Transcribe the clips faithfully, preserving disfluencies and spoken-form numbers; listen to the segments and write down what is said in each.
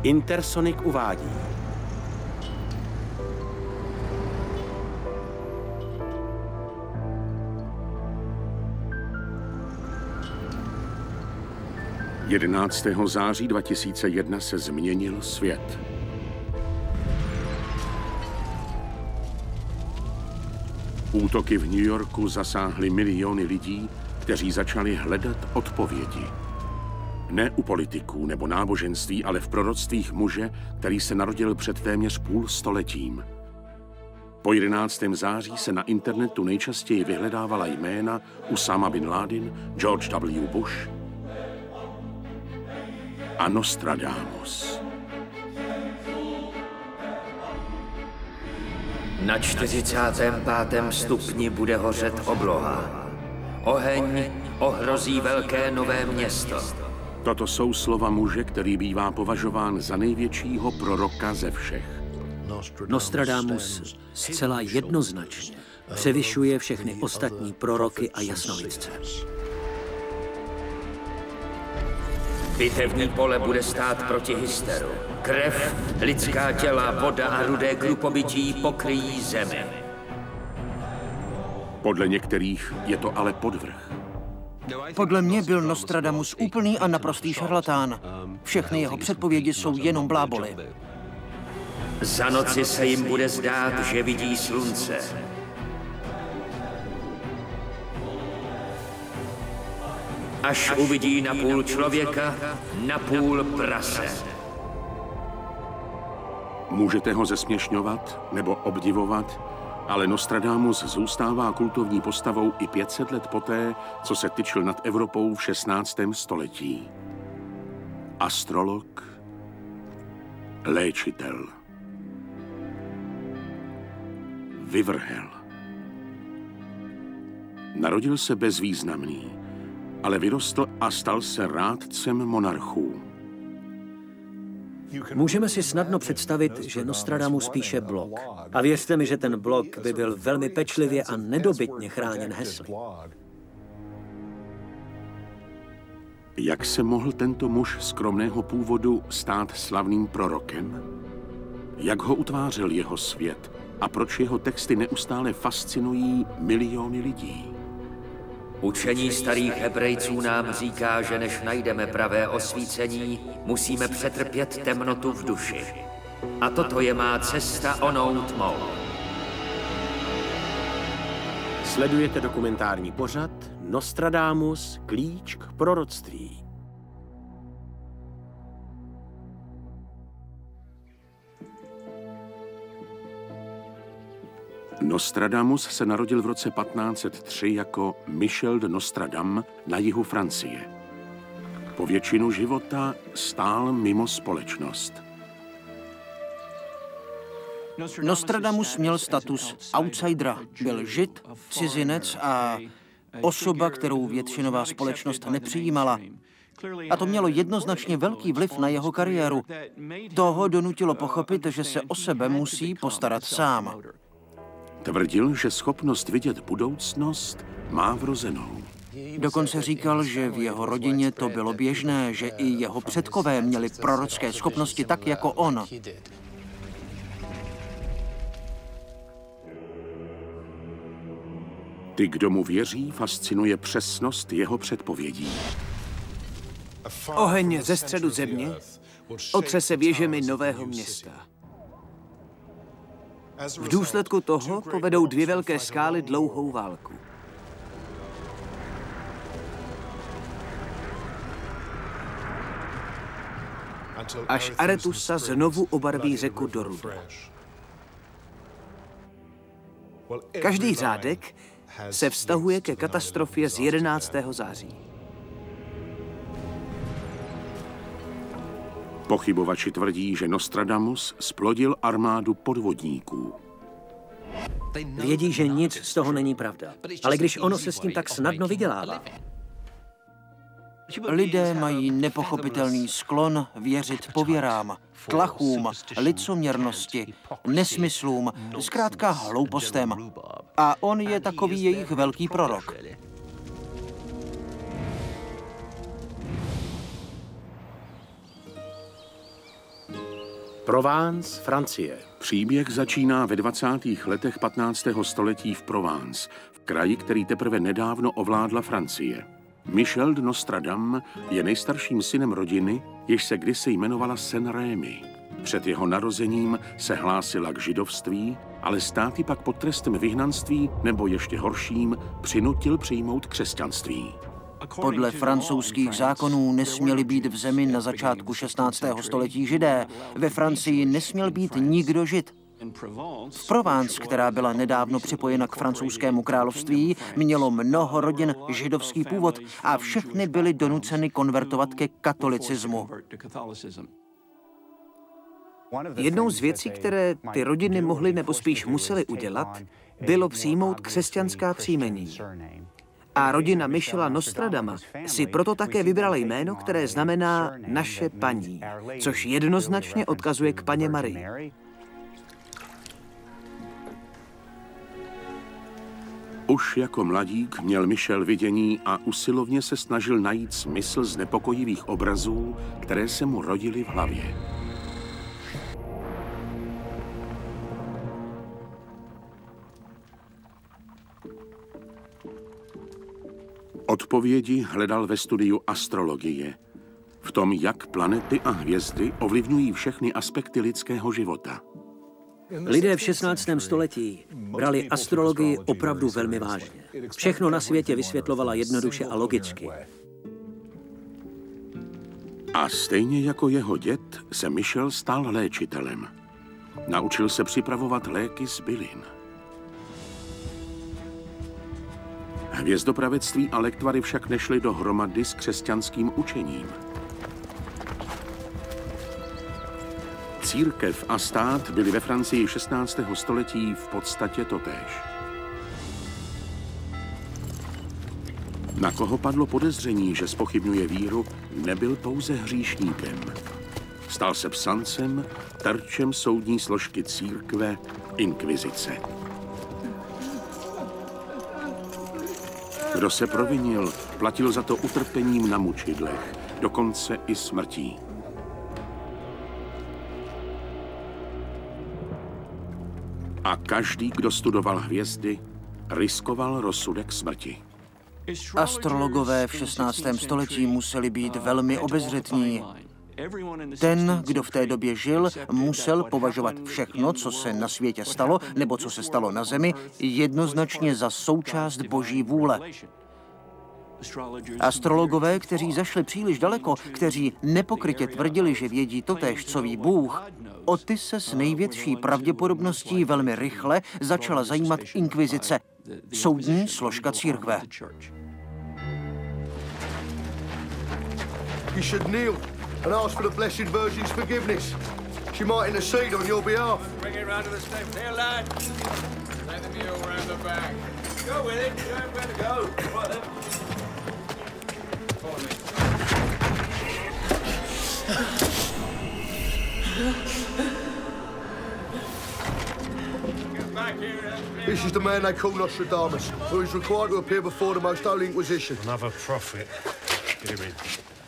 Intersonic uvádí. jedenáctého září dva tisíce jedna se změnil svět. Útoky v New Yorku zasáhly miliony lidí, kteří začali hledat odpovědi. Ne u politiků nebo náboženství, ale v proroctvích muže, který se narodil před téměř půl stoletím. Po jedenáctého září se na internetu nejčastěji vyhledávala jména Usama bin Laden, George W. Bush a Nostradamus. Na čtyřicátém pátém stupni bude hořet obloha. Oheň ohrozí velké nové město. Toto jsou slova muže, který bývá považován za největšího proroka ze všech. Nostradamus zcela jednoznačně převyšuje všechny ostatní proroky a jasnovidce. Bitevní pole bude stát proti hysteru. Krev, lidská těla, voda a rudé krupobytí pokryjí zemi. Podle některých je to ale podvrh. Podle mě byl Nostradamus úplný a naprostý šarlatán. Všechny jeho předpovědi jsou jenom bláboly. Za noci se jim bude zdát, že vidí slunce. Až uvidí napůl člověka, napůl prase. Můžete ho zesměšňovat nebo obdivovat, ale Nostradamus zůstává kultovní postavou i pět set let poté, co se tyčil nad Evropou v šestnáctém století. Astrolog, léčitel, vyvrhel. Narodil se bezvýznamný, ale vyrostl a stal se rádcem monarchů. Můžeme si snadno představit, že Nostradamus píše blog. A věřte mi, že ten blog by byl velmi pečlivě a nedobytně chráněn hesly. Jak se mohl tento muž skromného původu stát slavným prorokem? Jak ho utvářel jeho svět a proč jeho texty neustále fascinují miliony lidí? Učení starých Hebrejců nám říká, že než najdeme pravé osvícení, musíme přetrpět temnotu v duši. A toto je má cesta onou tmou. Sledujete dokumentární pořad Nostradamus, klíč k proroctví. Nostradamus se narodil v roce patnáct set tři jako Michel de Nostradam na jihu Francie. Po většinu života stál mimo společnost. Nostradamus měl status outsidera. Byl žid, cizinec a osoba, kterou většinová společnost nepřijímala. A to mělo jednoznačně velký vliv na jeho kariéru. To ho donutilo pochopit, že se o sebe musí postarat sám. Tvrdil, že schopnost vidět budoucnost má vrozenou. Dokonce říkal, že v jeho rodině to bylo běžné, že i jeho předkové měli prorocké schopnosti tak jako on. Ty, kdo mu věří, fascinuje přesnost jeho předpovědí. Oheň ze středu země otřese věžemi nového města. V důsledku toho povedou dvě velké skály dlouhou válku. Až Aretusa znovu obarví řeku do ruda. Každý řádek se vztahuje ke katastrofě z jedenáctého září. Pochybovači tvrdí, že Nostradamus splodil armádu podvodníků. Vědí, že nic z toho není pravda. Ale když ono se s tím tak snadno vydělává. Lidé mají nepochopitelný sklon věřit pověrám, tlachům, licoměrnosti, nesmyslům, zkrátka hloupostem. A on je takový jejich velký prorok. Provence, Francie. Příběh začíná ve dvacátých letech patnáctého století v Provence, v kraji, který teprve nedávno ovládla Francie. Michel de Nostradam je nejstarším synem rodiny, jež se kdysi jmenovala Saint-Rémy. Před jeho narozením se hlásila k židovství, ale stát ji pak pod trestem vyhnanství, nebo ještě horším, přinutil přijmout křesťanství. Podle francouzských zákonů nesměli být v zemi na začátku šestnáctého století Židé. Ve Francii nesměl být nikdo Žid. V Provence, která byla nedávno připojena k francouzskému království, mělo mnoho rodin židovský původ a všechny byly donuceny konvertovat ke katolicismu. Jednou z věcí, které ty rodiny mohly nebo spíš musely udělat, bylo přijmout křesťanská příjmení. A rodina Michela Nostradama si proto také vybrala jméno, které znamená naše paní, což jednoznačně odkazuje k Panně Marii. Už jako mladík měl Michel vidění a usilovně se snažil najít smysl z nepokojivých obrazů, které se mu rodily v hlavě. Odpovědi hledal ve studiu astrologie, v tom, jak planety a hvězdy ovlivňují všechny aspekty lidského života. Lidé v šestnáctém století brali astrologii opravdu velmi vážně. Všechno na světě vysvětlovala jednoduše a logicky. A stejně jako jeho děd se Michel stal léčitelem. Naučil se připravovat léky z bylin. Hvězdopravectví a lektvary však nešly dohromady s křesťanským učením. Církev a stát byly ve Francii šestnáctého století v podstatě totéž. Na koho padlo podezření, že zpochybňuje víru, nebyl pouze hříšníkem. Stal se psancem, terčem soudní složky církve, inkvizice. Kdo se provinil, platil za to utrpením na mučidlech, dokonce i smrtí. A každý, kdo studoval hvězdy, riskoval rozsudek smrti. Astrologové v šestnáctém století museli být velmi obezřetní. Ten, kdo v té době žil, musel považovat všechno, co se na světě stalo, nebo co se stalo na zemi, jednoznačně za součást Boží vůle. Astrologové, kteří zašli příliš daleko, kteří nepokrytě tvrdili, že vědí totéž, co ví Bůh, o ty se s největší pravděpodobností velmi rychle začala zajímat inkvizice, soudní složka církve. You should kneel and ask for the Blessed Virgin's forgiveness. She might intercede on your behalf. Bring it round to the steps. Here, lad. Let them kneel round the back. Go with it. You don't better go. Right then. Follow me. Get back here. This is the man they call Nostradamus, who is required to appear before the Most Holy Inquisition. Another prophet. Get him in.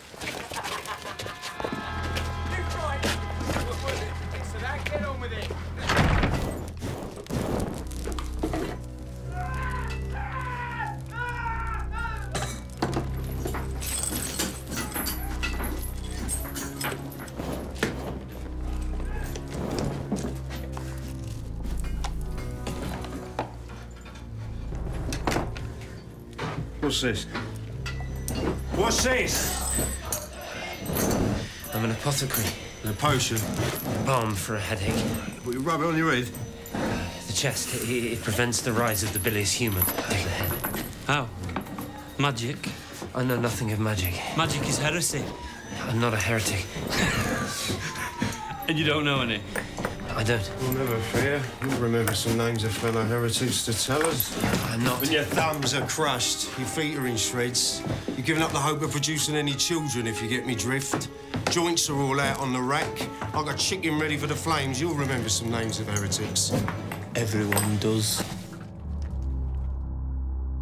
What's this? What's this? I'm an apothecary. A potion? Balm for a headache. Will you rub it on your head? The chest, it, it prevents the rise of the bilious humor of the head. How? Magic? I know nothing of magic. Magic is heresy. I'm not a heretic. And you don't know any? I don't. We'll never fear. You'll remember some names of fellow heretics to tell us. I'm not. When your thumbs are crushed, your feet are in shreds. You're giving up the hope of producing any children, if you get me drift. Joints are all out on the rack. I've got chicken ready for the flames. You'll remember some names of heretics. Everyone does.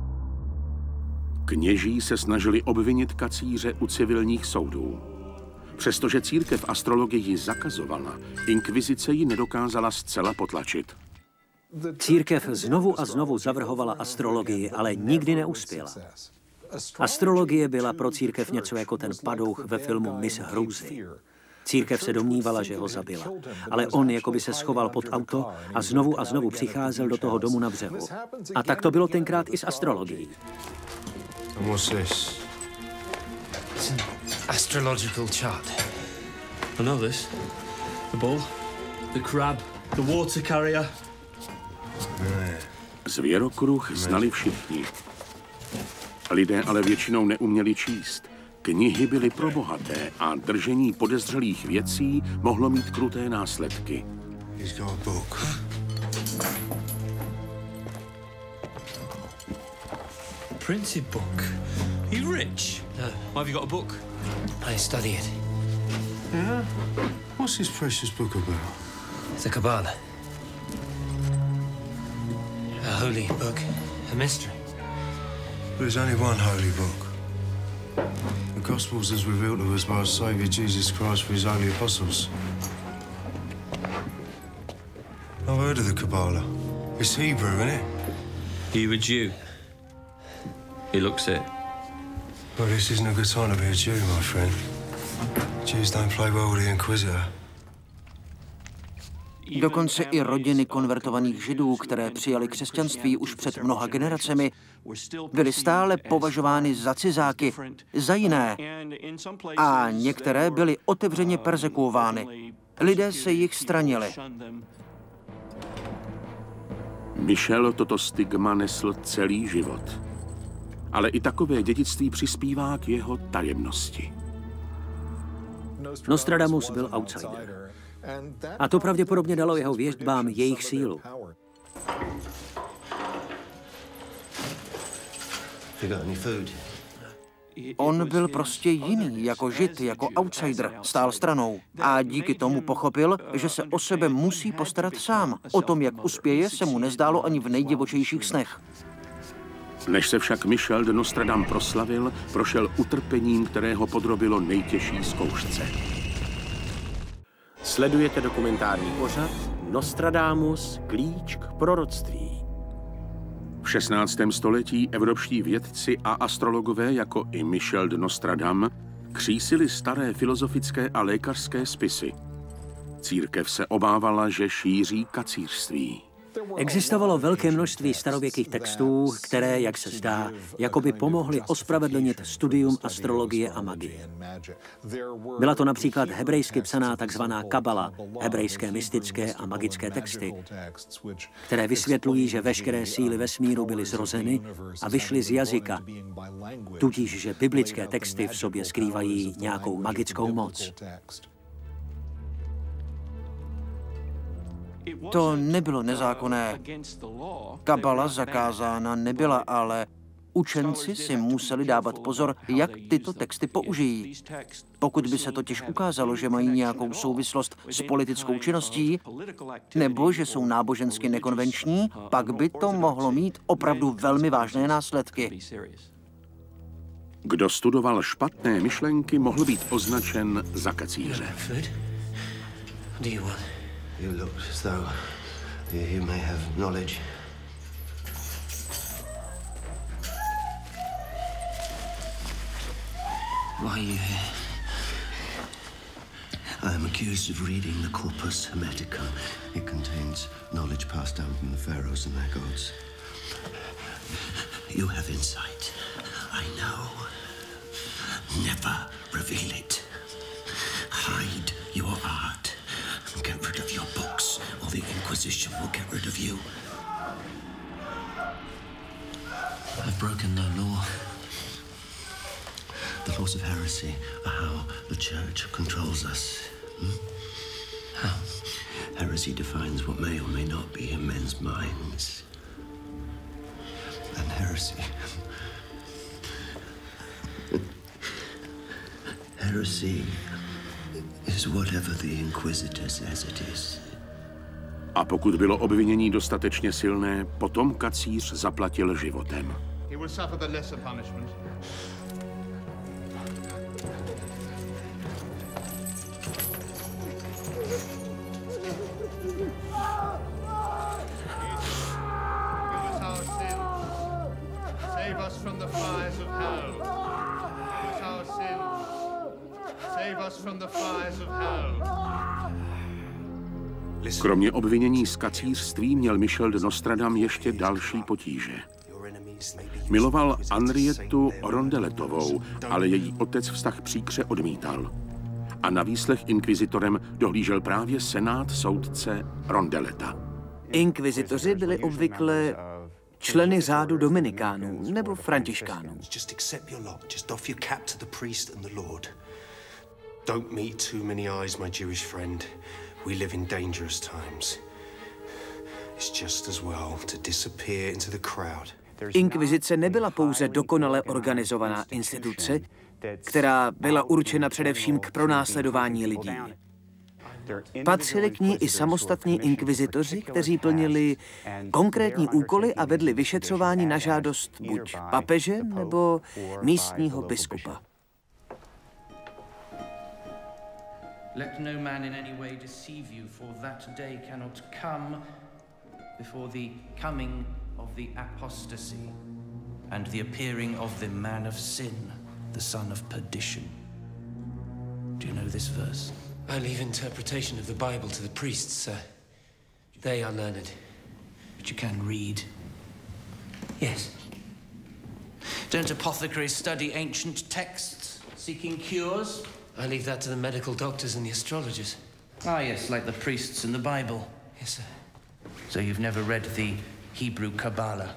Kněží se snažili obvinit kacíře u civilních soudů. Přestože církev astrologii zakazovala, inkvizice ji nedokázala zcela potlačit. Církev znovu a znovu zavrhovala astrologii, ale nikdy neuspěla. Astrologie byla pro církev něco jako ten padouch ve filmu Miss Hrůzy. Církev se domnívala, že ho zabila, ale on jako by se schoval pod auto a znovu a znovu přicházel do toho domu na břehu. A tak to bylo tenkrát i s astrologií. What's this? It's an astrological chart. I know this. The bull, the crab, the water carrier. Zvěrokruh znali všichni. Lidé ale většinou neuměli číst. Knihy byly pro bohaté a držení podezřelých věcí mohlo mít kruté následky. He's got a book. Printed book. Are you rich? No. Why have you got a book? I study it. Yeah? What's this precious book about? The Kabbalah. A holy book. A mystery. There's only one holy book. The Gospels is revealed to us by our Saviour Jesus Christ for his holy apostles. I've heard of the Kabbalah. It's Hebrew, isn't it? Are you a Jew? He looks it. Well, this isn't a good time to be a Jew, my friend. Jews don't play well with the Inquisitor. Dokonce i rodiny konvertovaných židů, které přijali křesťanství už před mnoha generacemi, byly stále považovány za cizáky, za jiné. A některé byly otevřeně perzekuovány. Lidé se jich stranili. Michel toto stigma nesl celý život. Ale i takové dědictví přispívá k jeho tajemnosti. Nostradamus byl outsider. A to pravděpodobně dalo jeho věštbám jejich sílu. On byl prostě jiný, jako žid, jako outsider, stál stranou. A díky tomu pochopil, že se o sebe musí postarat sám. O tom, jak uspěje, se mu nezdálo ani v nejdivočejších snech. Než se však Michel de Nostradam proslavil, prošel utrpením, které ho podrobilo nejtěžší zkoušce. Sledujete dokumentární pořad Nostradamus, klíč k proroctví. V šestnáctém století evropští vědci a astrologové, jako i Michel de Nostradam, křísili staré filozofické a lékařské spisy. Církev se obávala, že šíří kacířství. Existovalo velké množství starověkých textů, které, jak se zdá, jakoby pomohly ospravedlnit studium astrologie a magie. Byla to například hebrejsky psaná takzvaná kabala, hebrejské mystické a magické texty, které vysvětlují, že veškeré síly vesmíru byly zrozeny a vyšly z jazyka, tudíž, že biblické texty v sobě skrývají nějakou magickou moc. To nebylo nezákonné. Kabala zakázána nebyla, ale učenci si museli dávat pozor, jak tyto texty použijí. Pokud by se totiž ukázalo, že mají nějakou souvislost s politickou činností, nebo že jsou nábožensky nekonvenční, pak by to mohlo mít opravdu velmi vážné následky. Kdo studoval špatné myšlenky, mohl být označen za kacíře. You look as though you may have knowledge. Why are you here? I am accused of reading the Corpus Hermeticum. It contains knowledge passed down from the pharaohs and their gods. You have insight. I know. Never reveal it. Hide your art. Get rid of your books, or the Inquisition will get rid of you. I've broken no law. The laws of heresy are how the Church controls us. Hmm? How? Heresy defines what may or may not be in men's minds. And heresy... heresy is whatever the Inquisitor says it is. A pokud bylo obvinění dostatečně silné, potom kacíř zaplatil životem. He will suffer the lesser punishment. Kromě obvinění z kacířství měl Michel de Nostradam ještě další potíže. Miloval Henrietu Rondeletovou, ale její otec vztah příkře odmítal. A na výslech inkvizitorem dohlížel právě senát soudce Rondeleta. Inkvizitoři byli obvykle členy řádu Dominikánů nebo Františkánů. Don't meet too many eyes, my Jewish friend. We live in dangerous times. It's just as well to disappear into the crowd. Inkvizice nebyla pouze dokonale organizovaná instituce, která byla určena především k pronásledování lidí. Patřili k ní i samostatní inkvizitoři, kteří plnili konkrétní úkoly a vedli vyšetřování na žádost buď papeže nebo místního biskupa. Let no man in any way deceive you, for that day cannot come before the coming of the apostasy and the appearing of the man of sin, the son of perdition. Do you know this verse? I leave interpretation of the Bible to the priests, sir. They are learned. But you can read. Yes. Don't apothecaries study ancient texts, seeking cures? I leave that to the medical doctors and the astrologers. Ah, yes, like the priests in the Bible. Yes, sir. So you've never read the Hebrew Kabbalah?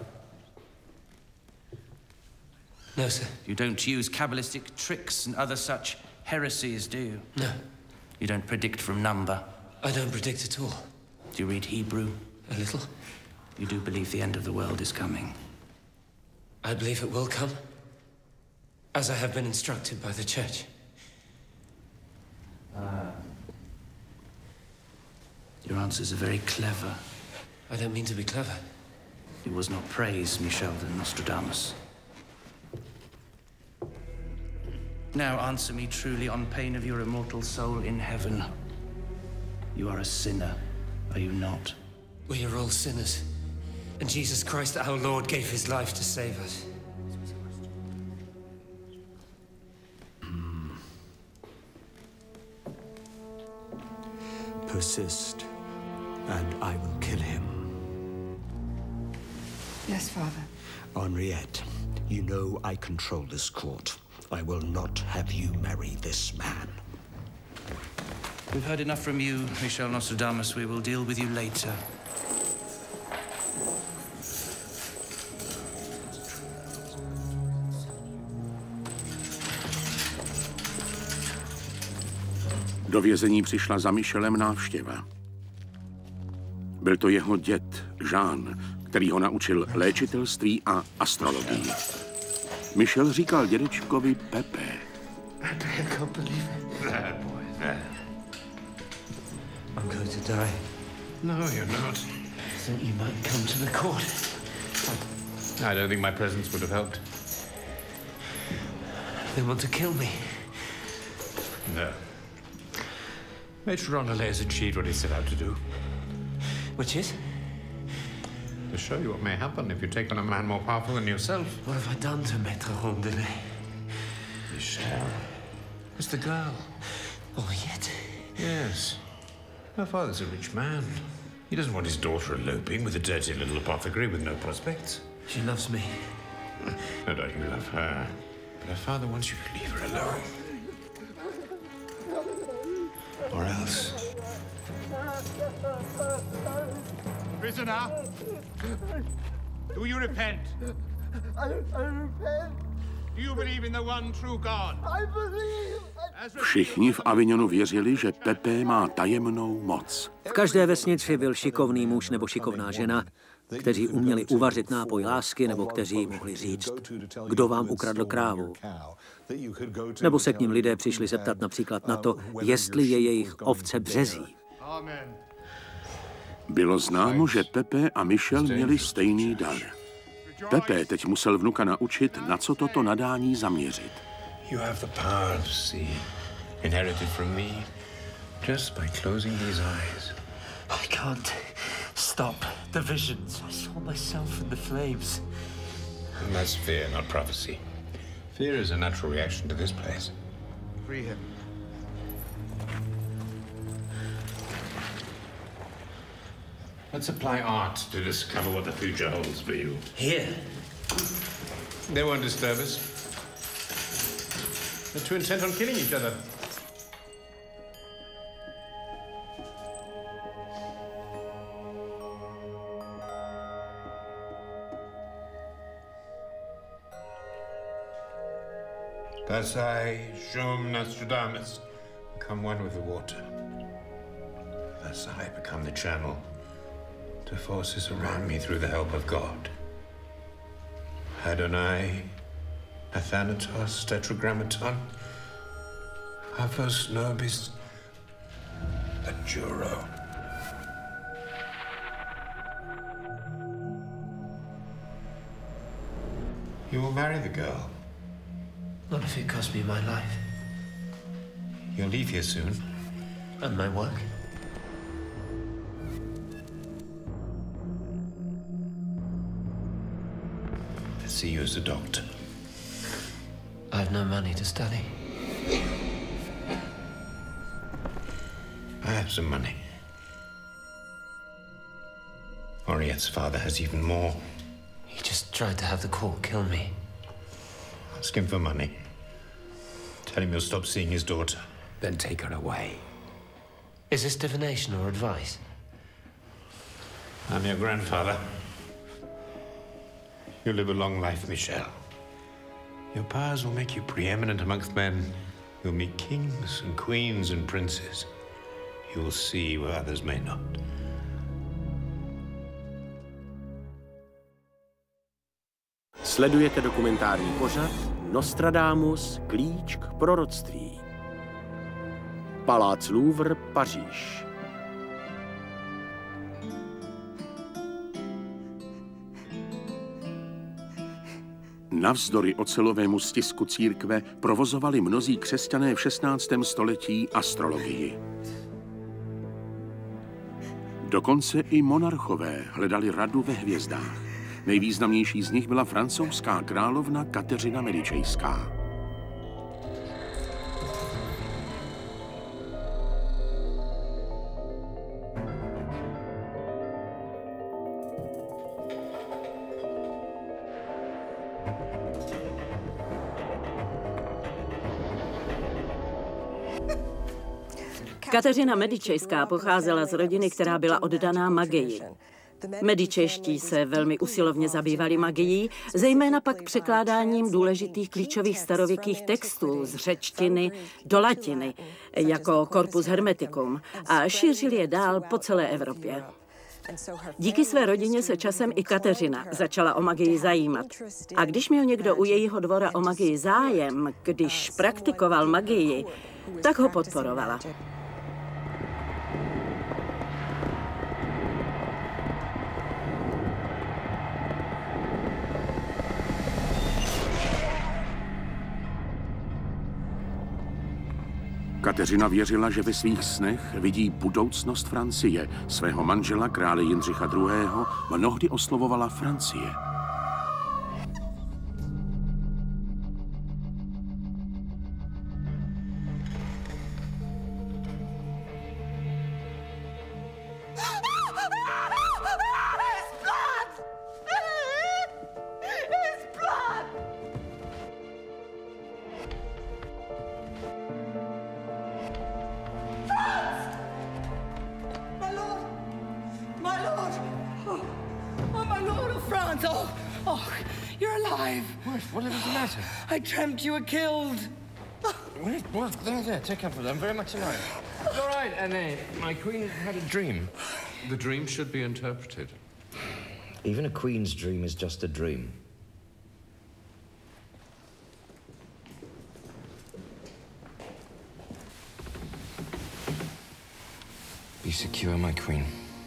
No, sir. You don't use Kabbalistic tricks and other such heresies, do you? No. You don't predict from number? I don't predict at all. Do you read Hebrew? A little. You do believe the end of the world is coming? I believe it will come, as I have been instructed by the church. Ah. Your answers are very clever. I don't mean to be clever. It was not praise, Michel de Nostradamus. Now answer me truly on pain of your immortal soul in heaven. You are a sinner, are you not? We are all sinners, and Jesus Christ, our Lord, gave his life to save us. Persist, and I will kill him. Yes, Father. Henriette, you know I control this court. I will not have you marry this man. We've heard enough from you, Michel Nostradamus. We will deal with you later. Do vězení přišla za Michelem návštěva. Byl to jeho děd, Jean, který ho naučil léčitelství a astrologii. Michel říkal dědečkovi Pepe. Pepe, I can't believe it. There, boy, there. I'm going to die. No, you're not. I thought you might come to the court. I don't think my presence would have helped. They want to kill me. No. Maitre Rondelet has achieved what he set out to do. Which is? To show you what may happen if you take on a man more powerful than yourself. What have I done to Maitre Rondelet? Michel. It's the girl. Oh, yet? Yes. Her father's a rich man. He doesn't want his daughter eloping with a dirty little apothecary with no prospects. She loves me. No doubt you love her. But her father wants you to leave her alone. Or else. Prisoner, do you repent? I, I repent. Do you believe in the one true God? I believe. Všichni v Avignonu věřili, že Pepe má tajemnou moc. V každé vesnici byl šikovný muž nebo šikovná žena, kteří uměli uvařit nápoj lásky, nebo kteří mohli říct, kdo vám ukradl krávu. Nebo se k ním lidé přišli zeptat například na to, jestli je jejich ovce březí. Bylo známo, že Pepe a Michel měli stejný dar. Pepe teď musel vnuka naučit, na co toto nadání zaměřit. You have the power to see, inherited from me, just by closing these eyes. I can't stop the visions. I saw myself in the flames. And that's fear, not prophecy. Fear is a natural reaction to this place. Free him. Let's apply art to discover what the future holds for you. Here. They won't disturb us. They're too intent on killing each other. Thus I, Shum Nostradamus, become one with the water. Thus I become the channel to forces around me through the help of God. Adonai, Athanatos, Tetragrammaton, Aphos Nobis, Adjuro. You will marry the girl. Not if it costs me my life. You'll leave here soon. And my work. I see you as a doctor. I have no money to study. I have some money. Henriette's father has even more. He just tried to have the court kill me. Ask him for money. Tell him you'll stop seeing his daughter. Then take her away. Is this divination or advice? I'm your grandfather. You live a long life, Michel. Your powers will make you preeminent amongst men. You'll meet kings and queens and princes. You will see where others may not. Sledujete dokumentární pořad Nostradamus, klíč k proroctví. Palác Louvre, Paříž. Navzdory ocelovému stisku církve provozovali mnozí křesťané v šestnáctém století astrologii. Dokonce i monarchové hledali radu ve hvězdách. Nejvýznamnější z nich byla francouzská královna Kateřina Medičejská. Kateřina Medičejská pocházela z rodiny, která byla oddaná magii. Medičejští se velmi usilovně zabývali magií, zejména pak překládáním důležitých klíčových starověkých textů z řečtiny do latiny, jako Corpus Hermeticum, a šířili je dál po celé Evropě. Díky své rodině se časem i Kateřina začala o magii zajímat. A když měl někdo u jejího dvora o magii zájem, když praktikoval magii, tak ho podporovala. Kateřina věřila, že ve svých snech vidí budoucnost Francie. Svého manžela, krále Jindřicha druhého., mnohdy oslovovala Francie. I dreamt you were killed. What? What? There, there. Take comfort. I'm very much alive. It's all right, Anne. My queen had a dream. The dream should be interpreted. Even a queen's dream is just a dream. Be secure, my queen.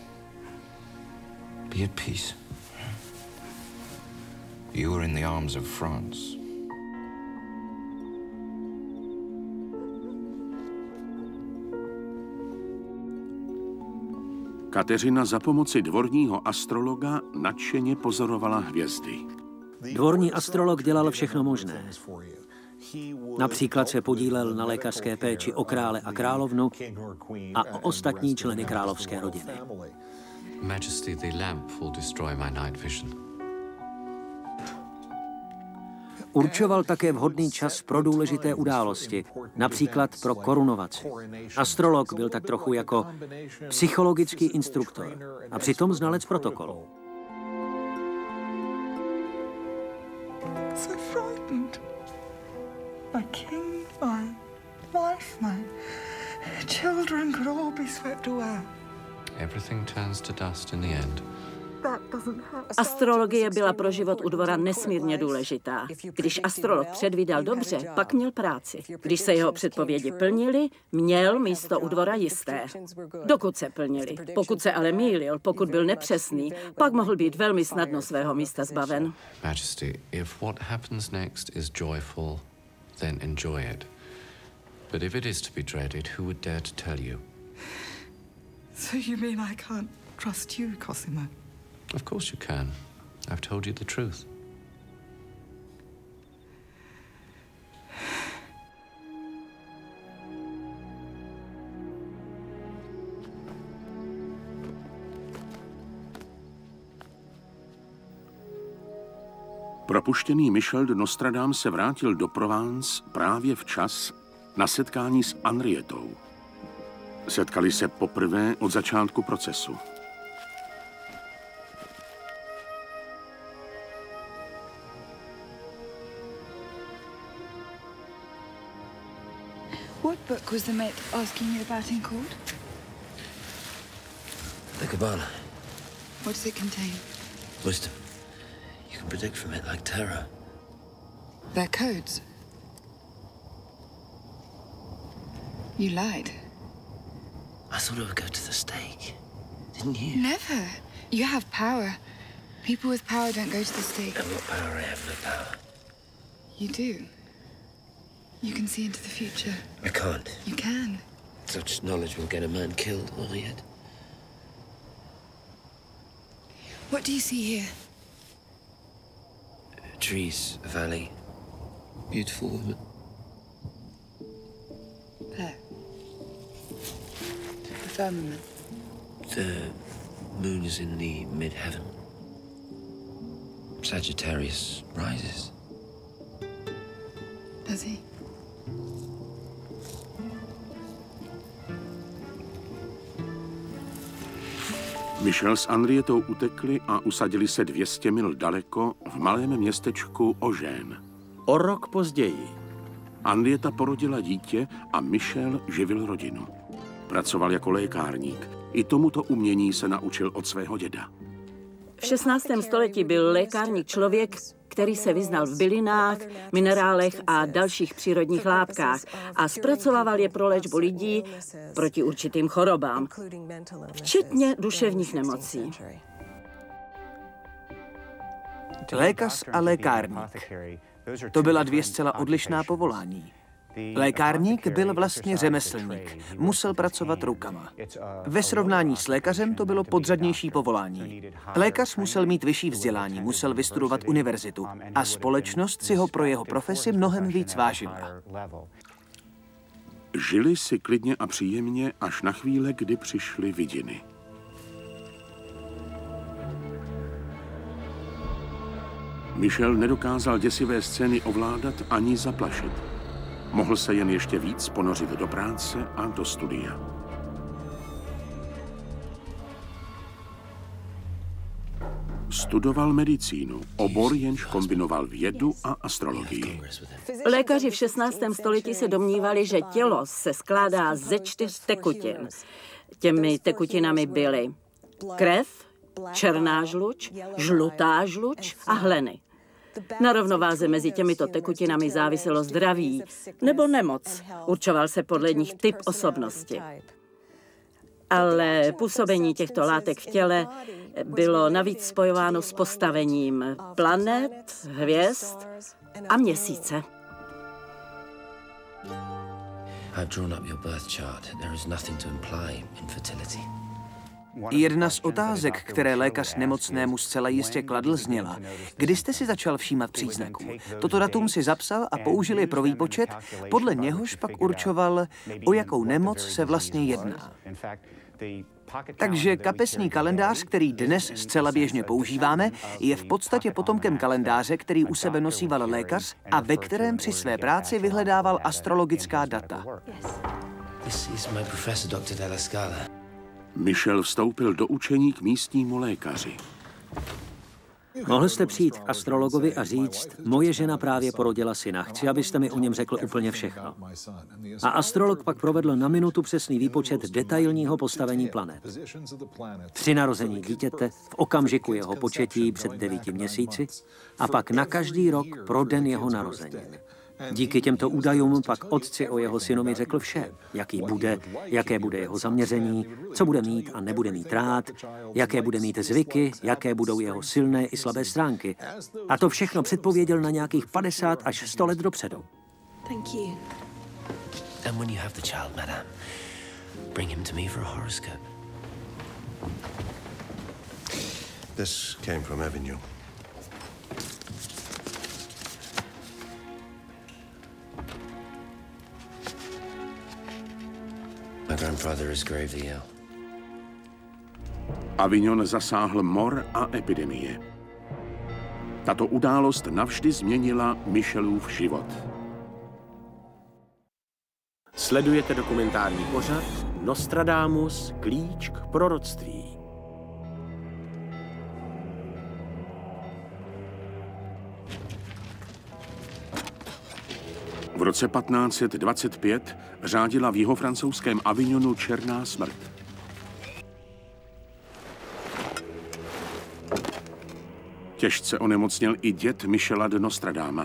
Be at peace. You are in the arms of France. Kateřina za pomoci dvorního astrologa nadšeně pozorovala hvězdy. Dvorní astrolog dělal všechno možné. Například se podílel na lékařské péči o krále a královnu a o ostatní členy královské rodiny. Majesty, the lamp will destroy my night vision. Určoval také vhodný čas pro důležité události, například pro korunovaci. Astrolog byl tak trochu jako psychologický instruktor a přitom znalec protokolu. So frightened. My king, my wife, my children could all be swept away. Everything turns to dust in the end. Astrologie byla pro život u dvora nesmírně důležitá. Když astrolog předvídal dobře, pak měl práci. Když se jeho předpovědi plnily, měl místo u dvora jisté. Dokud se plnily. Pokud se ale mýlil, pokud byl nepřesný, pak mohl být velmi snadno svého místa zbaven. Majesty, if what happens next is joyful, then enjoy it. But if it is to be dreaded, who would dare to tell you? So you mean I can't trust you, Cosimo? Of course you can. I've told you the truth. Propuštěný Michel de Nostradam se vrátil do Provence právě včas na setkání s Henrietou. Setkali se poprvé od začátku procesu. What book was the mate asking you about in court? The Kabbalah. What does it contain? Wisdom. You can predict from it like terror. Their codes. You lied. I thought I would go to the stake. Didn't you? Never. You have power. People with power don't go to the stake. I've got power, I have no power. You do. You can see into the future. I can't. You can. Such knowledge will get a man killed, will it? What do you see here? Trees, a valley, beautiful women. There. The firmament. The moon is in the mid-heaven. Sagittarius rises. Does he? Michel s Henrietou utekli a usadili se dvě stě mil daleko v malém městečku Agen. O rok později. Henrieta porodila dítě a Michel živil rodinu. Pracoval jako lékárník. I tomuto umění se naučil od svého děda. V šestnáctém století byl lékárník člověk, který se vyznal v bylinách, minerálech a dalších přírodních látkách a zpracovával je pro léčbu lidí proti určitým chorobám, včetně duševních nemocí. Lékař a lékárník. To byla dvě zcela odlišná povolání. Lékárník byl vlastně řemeslník, musel pracovat rukama. Ve srovnání s lékařem to bylo podřadnější povolání. Lékař musel mít vyšší vzdělání, musel vystudovat univerzitu a společnost si ho pro jeho profesi mnohem víc vážila. Žili si klidně a příjemně až na chvíle, kdy přišly vidiny. Michel nedokázal děsivé scény ovládat ani zaplašit. Mohl se jen ještě víc ponořit do práce a do studia. Studoval medicínu, obor, jenž kombinoval vědu a astrologii. Lékaři v šestnáctém století se domnívali, že tělo se skládá ze čtyř tekutin. Těmi tekutinami byly krev, černá žluč, žlutá žluč a hleny. Na rovnováze mezi těmito tekutinami záviselo zdraví nebo nemoc. Určoval se podle nich typ osobnosti. Ale působení těchto látek v těle bylo navíc spojováno s postavením planet, hvězd a měsíce. I've drawn up your birth chart. There is nothing to imply infertility. Jedna z otázek, které lékař nemocnému zcela jistě kladl, zněla: kdy jste si začal všímat příznaků? Toto datum si zapsal a použil je pro výpočet, podle něhož pak určoval, o jakou nemoc se vlastně jedná. Takže kapesní kalendář, který dnes zcela běžně používáme, je v podstatě potomkem kalendáře, který u sebe nosíval lékař a ve kterém při své práci vyhledával astrologická data. Michel vstoupil do učení k místnímu lékaři. Mohl jste přijít k astrologovi a říct, moje žena právě porodila syna, chci, abyste mi o něm řekl úplně všechno. A astrolog pak provedl na minutu přesný výpočet detailního postavení planet. Při narození dítěte, v okamžiku jeho početí před devíti měsíci a pak na každý rok pro den jeho narozenin. Díky těmto údajům pak otci o jeho synovi řekl vše, jaký bude, jaké bude jeho zaměření, co bude mít a nebude mít rád, jaké bude mít zvyky, jaké budou jeho silné i slabé stránky. A to všechno předpověděl na nějakých padesát až sto let dopředu. Thank you. And when you have the child, madame, bring him to me for a horoscope. This came from Avignon. My grandfather is gravely ill. Avignon zasáhl mor a epidemie. Tato událost navždy změnila Michelův život. Sledujete dokumentární pořad Nostradamus, klíč k proroctví. V roce patnáct set dvacet pět řádila v jihofrancouzském Avignonu černá smrt. Těžce onemocněl i děd Michela de Nostradama.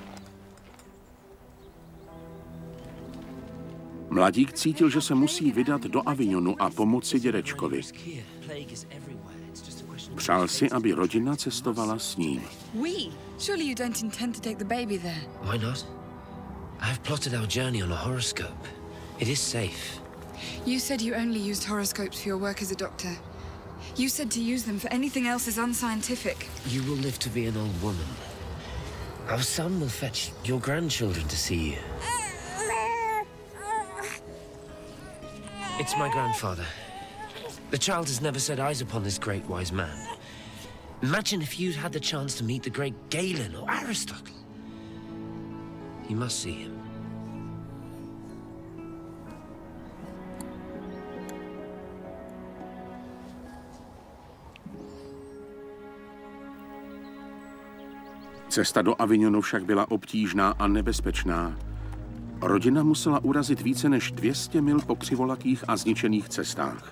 Mladík cítil, že se musí vydat do Avignonu a pomoci dědečkovi. Přál si, aby rodina cestovala s ním. We? Surely you don't intend to take the baby there. Why not? I have plotted our journey on a horoscope. It is safe. You said you only used horoscopes for your work as a doctor. You said to use them for anything else is unscientific. You will live to be an old woman. Our son will fetch your grandchildren to see you. It's my grandfather. The child has never set eyes upon this great wise man. Imagine if you'd had the chance to meet the great Galen or Aristotle. You must see him. Cesta do Avignonu však byla obtížná a nebezpečná. Rodina musela urazit více než dvě stě mil po křivolakých a zničených cestách.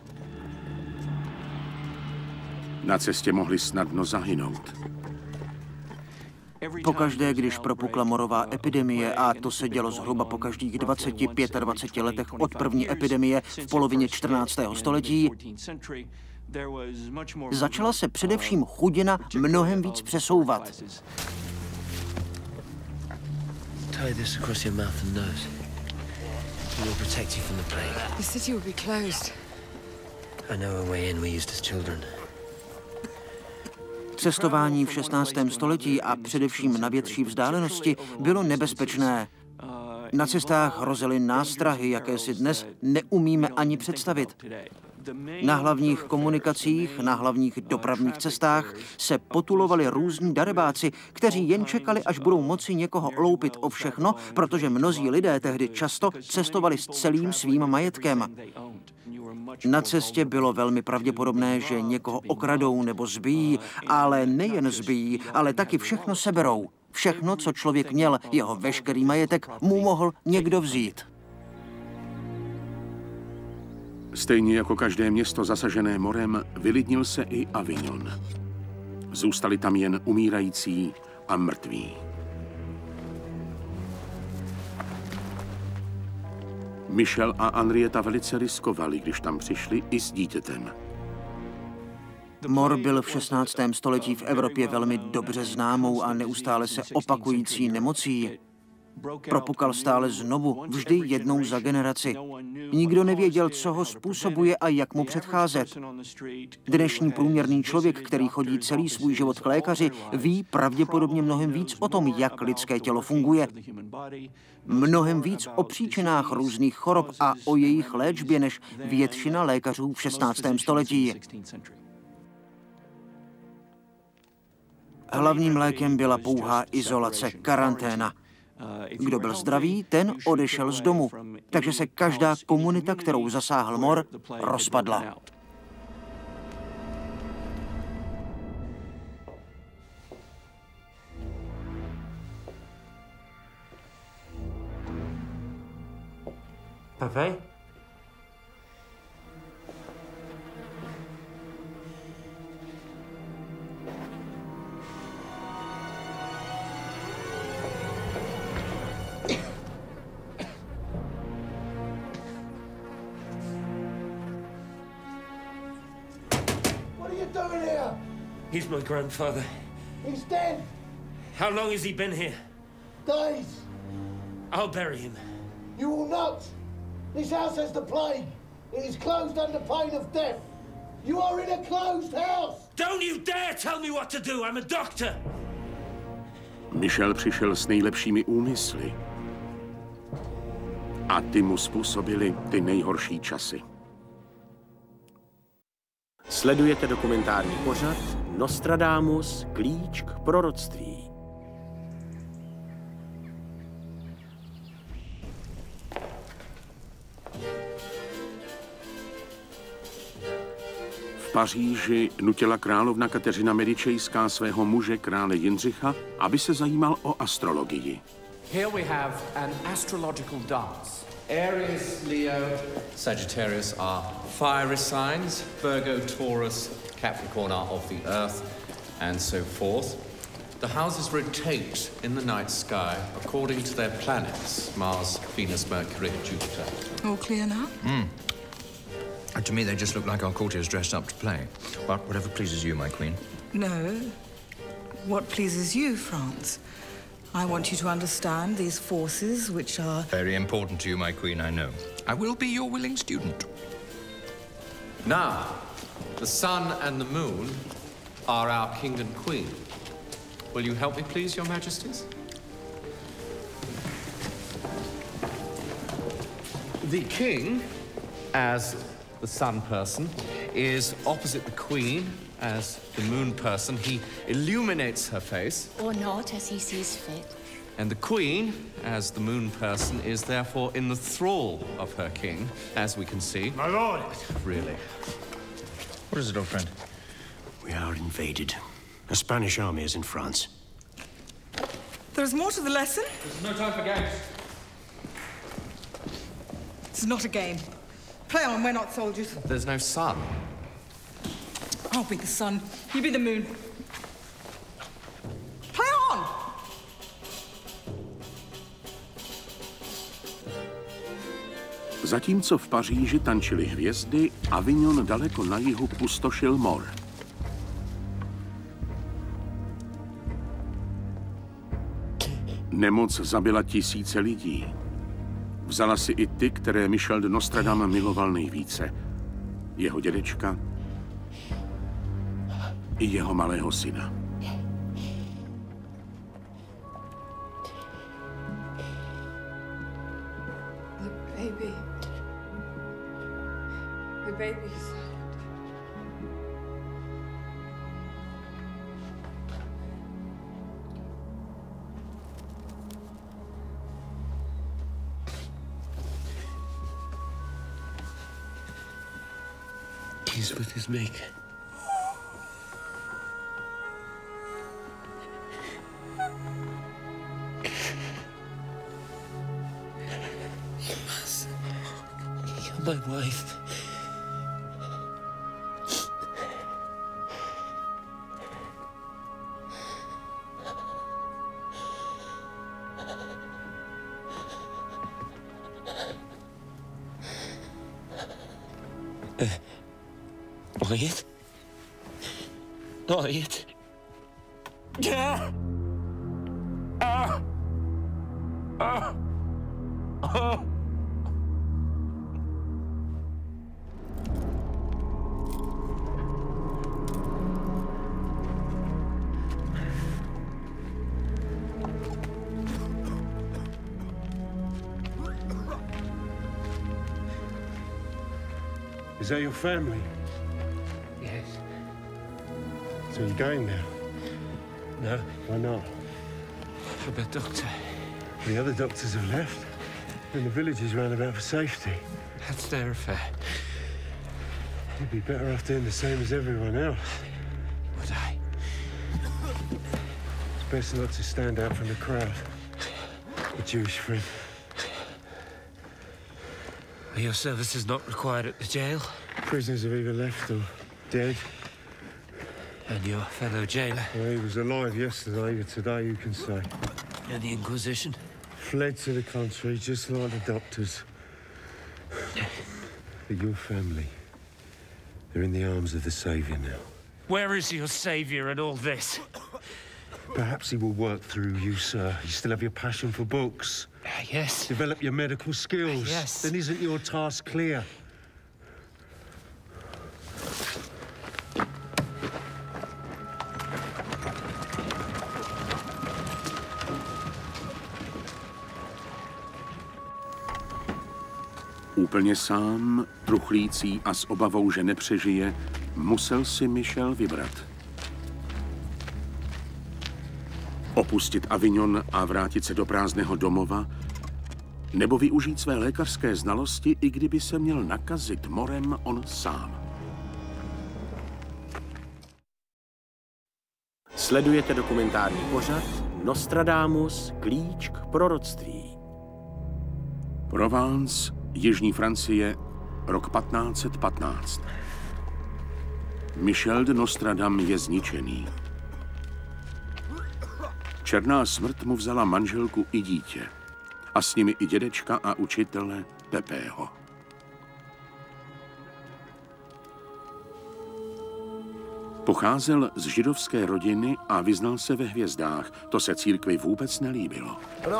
Na cestě mohli snadno zahynout. Pokaždé, když propukla morová epidemie, a to se dělo zhruba po každých dvaceti dvaceti pěti letech od první epidemie v polovině čtrnáctého století, začala se především chudina mnohem víc přesouvat. Tie this across your mouth and nose. It will protect you from the plague. The city will be closed. I know a way in we used as children. Cestování v šestnáctém století a především na větší vzdálenosti bylo nebezpečné. Na cestách hrozily nástrahy, jaké si dnes neumíme ani představit. Na hlavních komunikacích, na hlavních dopravních cestách se potulovali různí darebáci, kteří jen čekali, až budou moci někoho oloupit o všechno, protože mnozí lidé tehdy často cestovali s celým svým majetkem. Na cestě bylo velmi pravděpodobné, že někoho okradou nebo zbijí, ale nejen zbijí, ale taky všechno seberou. Všechno, co člověk měl, jeho veškerý majetek, mu mohl někdo vzít. Stejně jako každé město zasažené morem, vylidnil se i Avignon. Zůstali tam jen umírající a mrtví. Michel a Henrietta velice riskovali, když tam přišli i s dítětem. Mor byl v šestnáctém století v Evropě velmi dobře známou a neustále se opakující nemocí. propukal stále znovu, vždy jednou za generaci. Nikdo nevěděl, co ho způsobuje a jak mu předcházet. Dnešní průměrný člověk, který chodí celý svůj život k lékaři, ví pravděpodobně mnohem víc o tom, jak lidské tělo funguje. Mnohem víc o příčinách různých chorob a o jejich léčbě než většina lékařů v šestnáctém století. Hlavním lékem byla pouhá izolace, karanténa. Kdo byl zdravý, ten odešel z domu, takže se každá komunita, kterou zasáhl mor, rozpadla. Pepe? He's my grandfather. He's dead. How long has he been here? Days. I'll bury him. You will not. This house has the plague. It is closed under pain of death. You are in a closed house. Don't you dare tell me what to do. I'm a doctor. Michel přišel s nejlepšími úmysly. A ty mu způsobili ty nejhorší časy. Sledujete dokumentární pořad Nostradamus, klíč k proroctví. V Paříži nutila královna Kateřina Medičejská svého muže krále Jindřicha, aby se zajímal o astrologii. Here we have an astrological dance. Aries, Leo, Sagittarius are fiery signs. Virgo, Taurus, Capricorn are of the earth, and so forth. The houses rotate in the night sky according to their planets: Mars, Venus, Mercury, Jupiter. All clear now? Mm. And to me, they just look like our courtiers dressed up to play. But whatever pleases you, my queen. No. What pleases you, France? I want you to understand these forces which are... Very important to you, my queen, I know. I will be your willing student. Now, the sun and the moon are our king and queen. Will you help me, please, your majesties? The king, as the sun person, is opposite the queen as the moon person. He illuminates her face. Or not, as he sees fit. And the queen, as the moon person, is therefore in the thrall of her king, as we can see. My lord! Really? What is it, old friend? We are invaded. A Spanish army is in France. There's more to the lesson. There's no time for games. It's not a game. Play on, we're not soldiers. There's no sun. I'll be the sun. You be the moon. Play on! Zatímco v Paříži tančily hvězdy, Avignon daleko na jihu pustošil mor. Nemoc zabila tisíce lidí. Vzala si i ty, které Michel de Nostradam miloval nejvíce. Jeho dědečka i jeho malého syna. The baby. The baby's... He's with his maker. You're my wife. Uh, Wyatt? Wyatt? Yeah. Ah. Ah. Is that your family? Yes. So you're going now? No. Why not? For the doctor. The other doctors have left, and the village is round about for safety. That's their affair. You'd be better off doing the same as everyone else. Would I? It's best not to stand out from the crowd. A Jewish friend. Are your services not required at the jail? Prisoners have either left or dead. And your fellow jailer? Well, he was alive yesterday, but today you can say. And the Inquisition? Fled to the country, just like the doctors. But your family, they're in the arms of the Saviour now. Where is your saviour in all this? Perhaps he will work through you, sir. You still have your passion for books. Uh, yes. Develop your medical skills. Uh, yes. Then isn't your task clear? Úplně sám, truchlící a s obavou, že nepřežije, musel si Michel vybrat. Opustit Avignon a vrátit se do prázdného domova, nebo využít své lékařské znalosti, i kdyby se měl nakazit morem on sám. Sledujete dokumentární pořad Nostradamus, klíč k proroctví. Provence, jižní Francie, rok patnáct set patnáct. Michel de Nostradam je zničený. Černá smrt mu vzala manželku i dítě. A s nimi i dědečka a učitele Pepého. Pocházel z židovské rodiny a vyznal se ve hvězdách. To se církvi vůbec nelíbilo.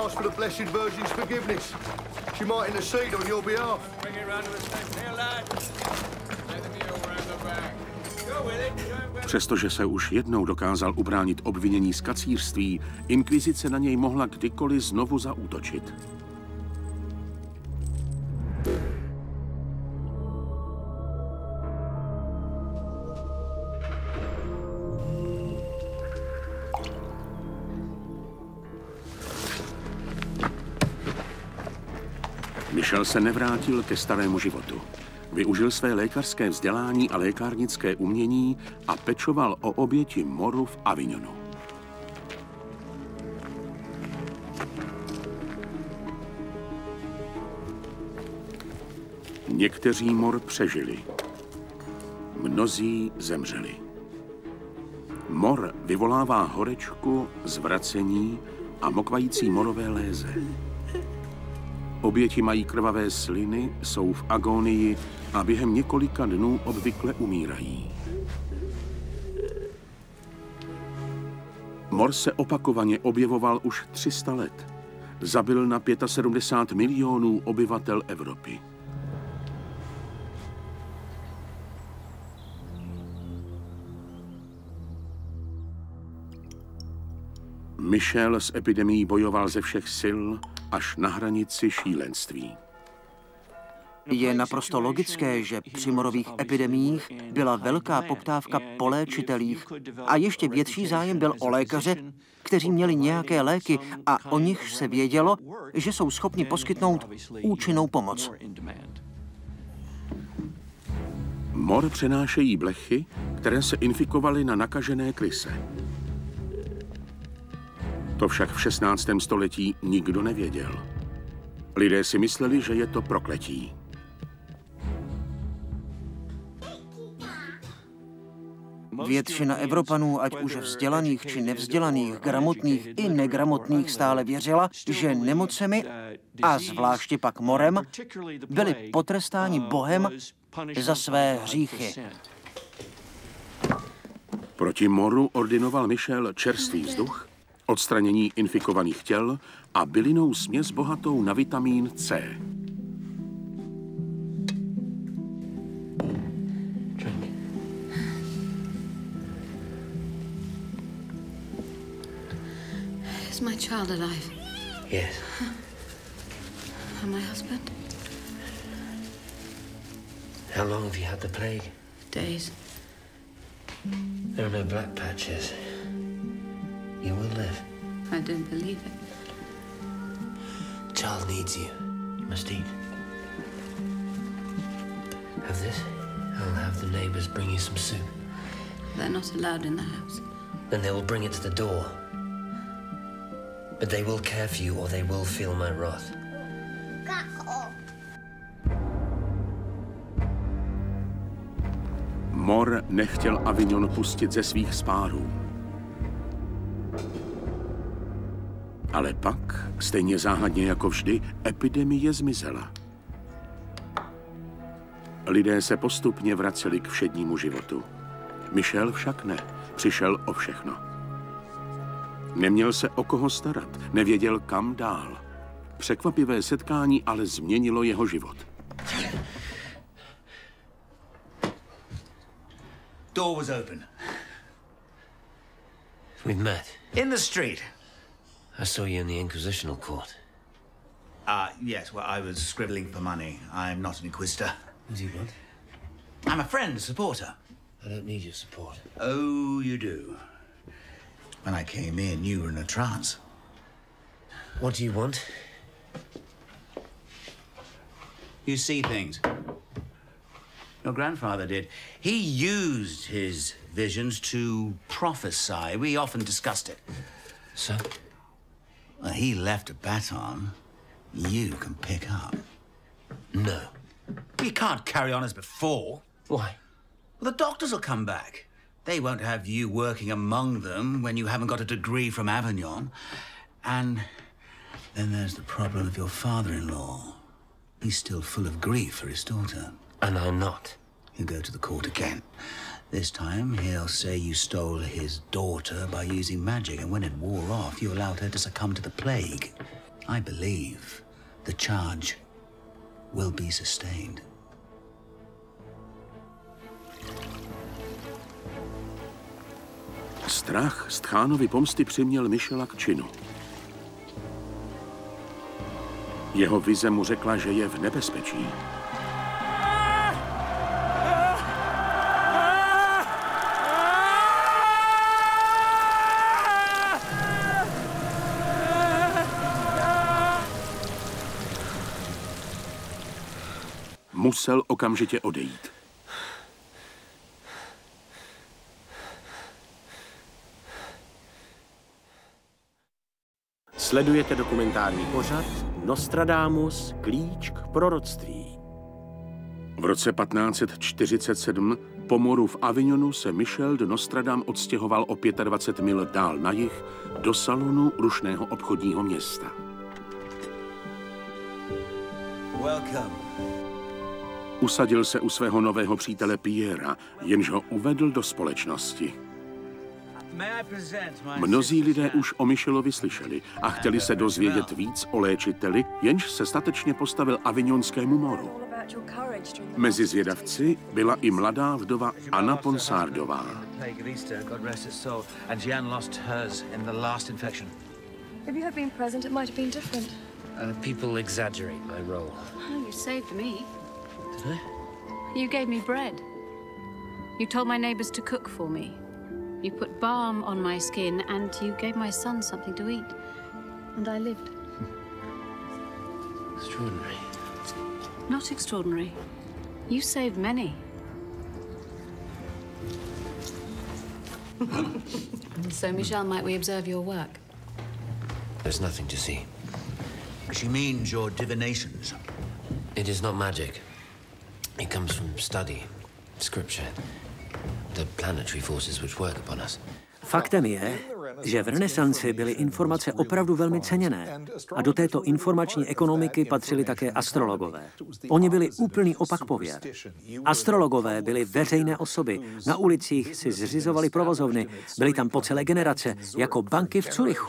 Přestože se už jednou dokázal ubránit obvinění z kacírství, inkvizice na něj mohla kdykoliv znovu zaútočit. Michel se nevrátil ke starému životu. Využil své lékařské vzdělání a lékárnické umění a pečoval o oběti moru v Avignonu. Někteří mor přežili. Mnozí zemřeli. Mor vyvolává horečku, zvracení a mokvající morové léze. Oběti mají krvavé sliny, jsou v agónii a během několika dnů obvykle umírají. Mor se opakovaně objevoval už tři sta let. Zabil na sedmdesát pět milionů obyvatel Evropy. Michel s epidemií bojoval ze všech sil až na hranici šílenství. Je naprosto logické, že při morových epidemiích byla velká poptávka po léčitelích a ještě větší zájem byl o lékaře, kteří měli nějaké léky a o nich se vědělo, že jsou schopni poskytnout účinnou pomoc. Mor přenášejí blechy, které se infikovaly na nakažené kryse. To však v šestnáctém století nikdo nevěděl. Lidé si mysleli, že je to prokletí. Většina Evropanů, ať už vzdělaných či nevzdělaných, gramotných i negramotných, stále věřila, že nemocemi, a zvláště pak morem, byli potrestáni Bohem za své hříchy. Proti moru ordinoval Michel čerstvý vzduch odstranění infikovaných těl a bylinnou směs bohatou na vitamín C. Is my child alive? Yes. And my husband? How long have you had the plague? Days. There are no black patches. You will live. I don't believe it. Child needs you. You must eat. Have this. I'll have the neighbors bring you some soup. They're not allowed in the house. Then they will bring it to the door. But they will care for you or they will feel my wrath. Mor nechtěl Avignon pustit ze svých spárů. Ale pak, stejně záhadně jako vždy, epidemie zmizela. Lidé se postupně vraceli k všednímu životu. Michel však ne, přišel o všechno. Neměl se o koho starat, nevěděl kam dál. Překvapivé setkání ale změnilo jeho život. Door was open. We've met. In the street. I saw you in the Inquisitional court. Ah, uh, yes, well, I was scribbling for money. I'm not an inquisitor. What do you want? I'm a friend, a supporter. I don't need your support. Oh, you do. When I came in, you were in a trance. What do you want? You see things. Your grandfather did. He used his visions to prophesy. We often discussed it. So? Well, he left a baton you can pick up. No. You can't carry on as before. Why? Well, the doctors will come back. They won't have you working among them when you haven't got a degree from Avignon. And then there's the problem of your father-in-law. He's still full of grief for his daughter. And I'm not. He'll go to the court again. This time, he'll say you stole his daughter by using magic, and when it wore off, you allowed her to succumb to the plague. I believe the charge will be sustained. Strach z Tchánovy pomsty přiměl Michela k činu. Jeho vize mu řekla, že je v nebezpečí. Musel okamžitě odejít. Sledujete dokumentární pořad Nostradamus, klíč k proroctví. V roce patnáct set čtyřicet sedm po moru v Avignonu se Michel de Nostradam odstěhoval o dvacet pět mil dál na jih do Salonu, rušného obchodního města. Welcome. Usadil se u svého nového přítele Piera, jenž ho uvedl do společnosti. Mnozí lidé už o Michelovi slyšeli a chtěli se dozvědět víc o léčiteli, jenž se statečně postavil avignonskému moru. Mezi zvědavci byla i mladá vdova Anna Ponsardová. If you had been present, it might have been different. Uh, people exaggerate my role. Oh, you saved me. Did I? You gave me bread. You told my neighbors to cook for me. You put balm on my skin, and you gave my son something to eat. And I lived. Extraordinary. Not extraordinary. You saved many. So, Michel, might we observe your work? There's nothing to see. She means your divinations. It is not magic. It comes from study, scripture, the planetary forces which work upon us. Faktem je, že v renesanci byly informace opravdu velmi ceněné a do této informační ekonomiky patřili také astrologové. Oni byli úplný opak pověr. Astrologové byli veřejné osoby, na ulicích si zřizovali provozovny, byli tam po celé generace, jako banky v Curychu.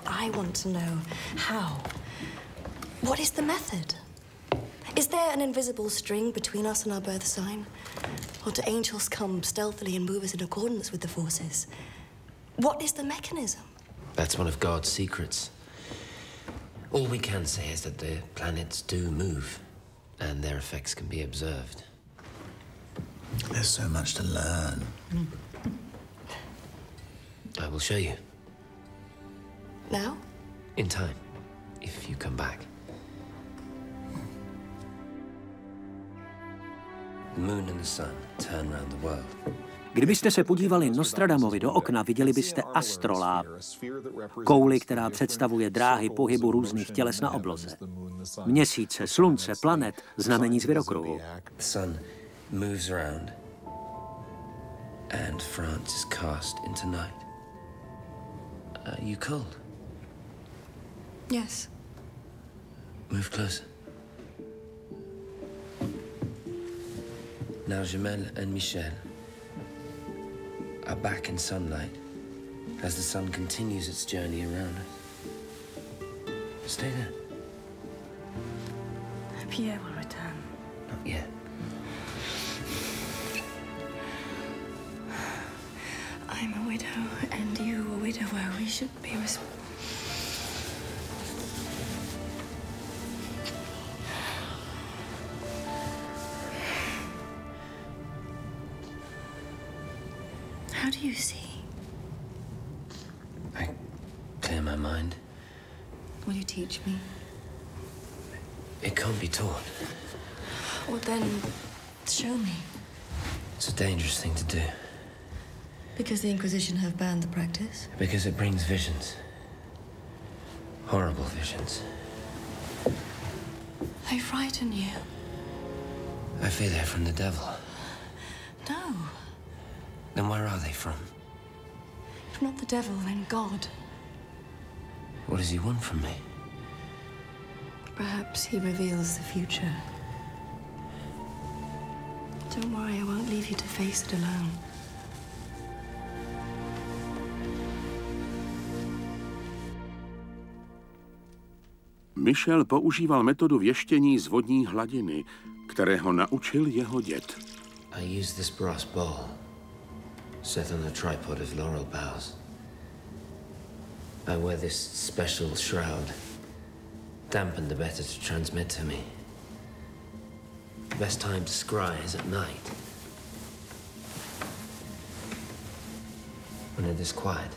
What is the method? Is there an invisible string between us and our birth sign? Or do angels come stealthily and move us in accordance with the forces? What is the mechanism? That's one of God's secrets. All we can say is that the planets do move, and their effects can be observed. There's so much to learn. I will show you. Now? In time, if you come back. The moon and the sun turn round the world. Kdybyste se podívali Nostradamovi do okna, viděli byste astroláb, kouli, která představuje dráhy pohybu různých těles na obloze. Měsíce, slunce, planet, znamení zvěrokruhu. The sun moves around and France is cast into night. Are you cold? Yes. Move closer. Now Jamel and Michel are back in sunlight as the sun continues its journey around us. Stay there. Pierre will return. Not yet. I'm a widow, and you a widower. We should be responsible. How do you see? I clear my mind. Will you teach me? It can't be taught. Well, then, show me. It's a dangerous thing to do. Because the Inquisition have banned the practice? Because it brings visions. Horrible visions. They frighten you. I fear they're from the devil. No. Then where are they from? If not the devil, then God. What does he want from me? Perhaps he reveals the future. Don't worry, I won't leave you to face it alone. Michel používal metodu věštění z vodní hladiny, které ho naučil jeho děd. I use this brass bowl, set on a tripod of laurel boughs. I wear this special shroud, dampened the better to transmit to me. The best time to scry is at night, when it is quiet.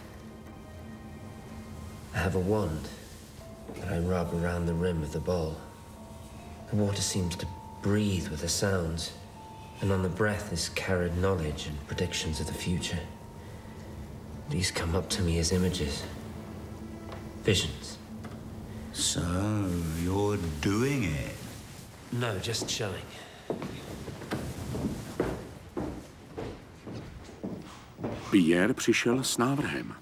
I have a wand that I rub around the rim of the bowl. The water seems to breathe with the sounds, and on the breath is carried knowledge and predictions of the future. These come up to me as images, visions. So, you're doing it? No, just showing. Pierre přišel s návrhem.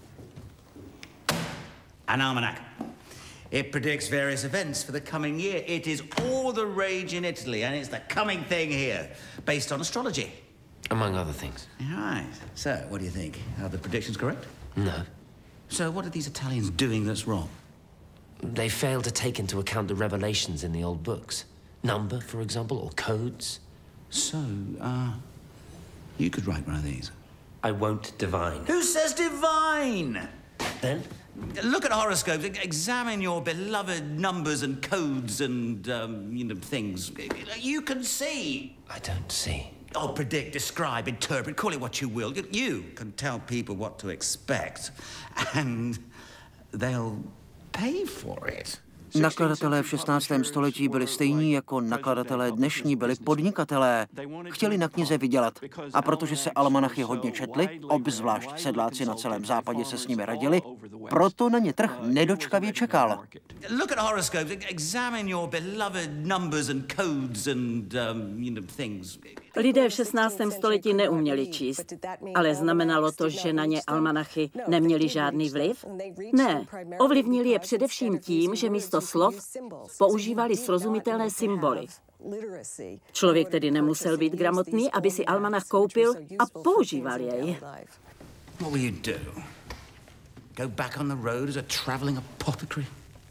An almanac. It predicts various events for the coming year. It is all the rage in Italy, and it's the coming thing here, based on astrology. Among other things. Right. So, what do you think? Are the predictions correct? No. So, what are these Italians doing that's wrong? They fail to take into account the revelations in the old books. Number, for example, or codes. So, uh, you could write one of these. I won't divine. Who says divine? Then? Look at horoscopes. Examine your beloved numbers and codes and, um, you know, things. You can see. I don't see. Oh, predict, describe, interpret, call it what you will. You can tell people what to expect, and they'll pay for it. Nakladatelé v šestnáctém století byli stejní jako nakladatelé dnešní byli podnikatelé. Chtěli na knize vydělat. A protože se almanachy hodně četly, obzvlášť sedláci na celém západě se s nimi radili, proto na ně trh nedočkavě čekal. Look at horoscopes. Examine your beloved numbers and codes and, um, you know, things. Lidé v šestnáctém století neuměli číst, ale znamenalo to, že na ně almanachy neměli žádný vliv? Ne, ovlivnili je především tím, že místo slov používali srozumitelné symboly. Člověk tedy nemusel být gramotný, aby si almanach koupil a používal jej. What will you do? Go back on the road as a traveling apothecary?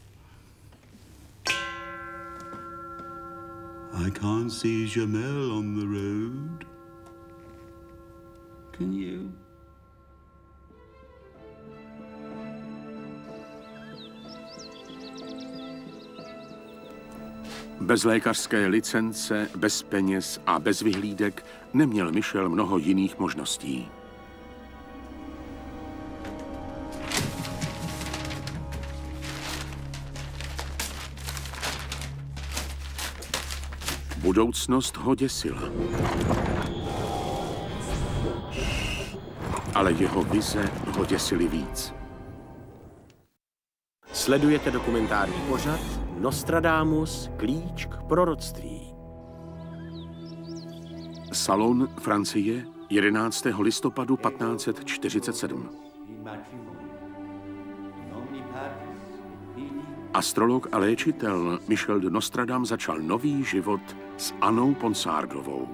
I can't see Jamel on the road. Can you? Bez lékařské licence, bez peněz a bez vyhlídek neměl Michel mnoho jiných možností. Budoucnost ho děsila. Ale jeho vize ho děsily víc. Sledujete dokumentární pořad Nostradamus, klíč k proroctví. Salon, Francie, jedenáctého listopadu patnáct set čtyřicet sedm. Astrolog a léčitel Michel de Nostradam začal nový život s Annou Ponsardovou.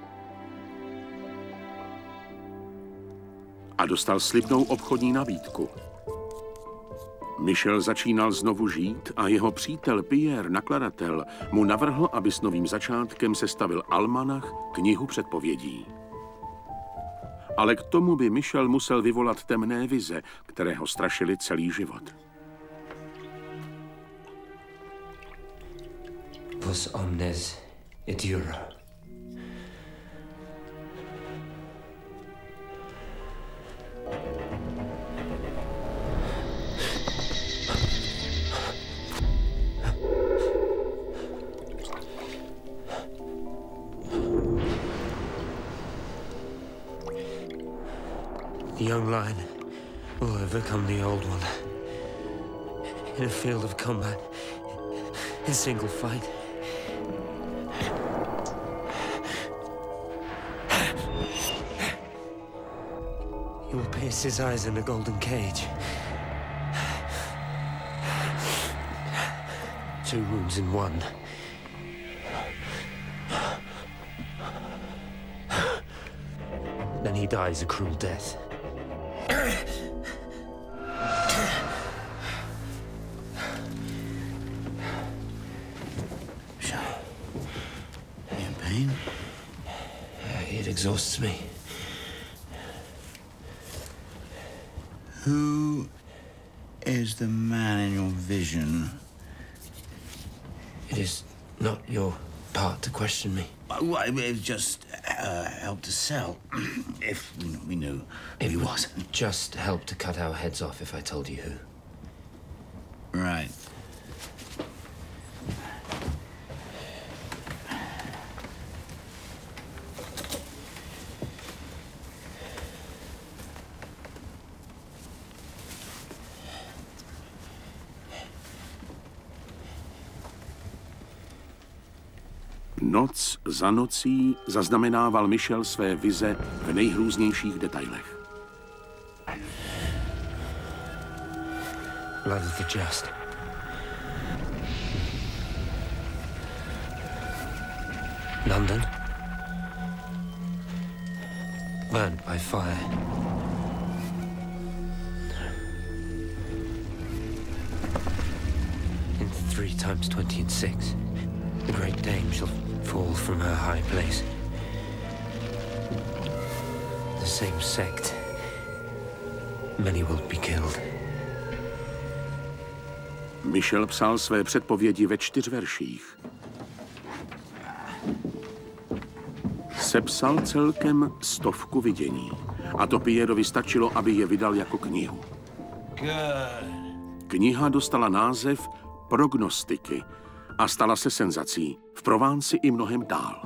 A dostal slibnou obchodní nabídku. Michel začínal znovu žít a jeho přítel Pierre, nakladatel, mu navrhl, aby s novým začátkem sestavil almanach, knihu předpovědí. Ale k tomu by Michel musel vyvolat temné vize, které ho strašily celý život. Vos omnes et jura. The young lion will overcome the old one. In a field of combat, in single fight. He will pierce his eyes in a golden cage. Two wounds in one. Then he dies a cruel death. Are you in pain? It exhausts me. Who is the man in your vision? It is not your part to question me. Well, it would just uh, help to sell if we knew who It he would was. just help to cut our heads off if I told you who. Right. Noc za nocí zaznamenával Michel své vize v nejhrůznějších detailech. Blood of the just. London. Burned by fire. In three times twenty and six, the great dame shall fall from her high place. The same sect. Many will be killed. Michel psal své předpovědi ve čtyř verších. Sepsal celkem stovku vidění. A to Pierrovi stačilo, aby je vydal jako knihu. Kniha dostala název Prognostiky a stala se senzací v Provánci i mnohem dál.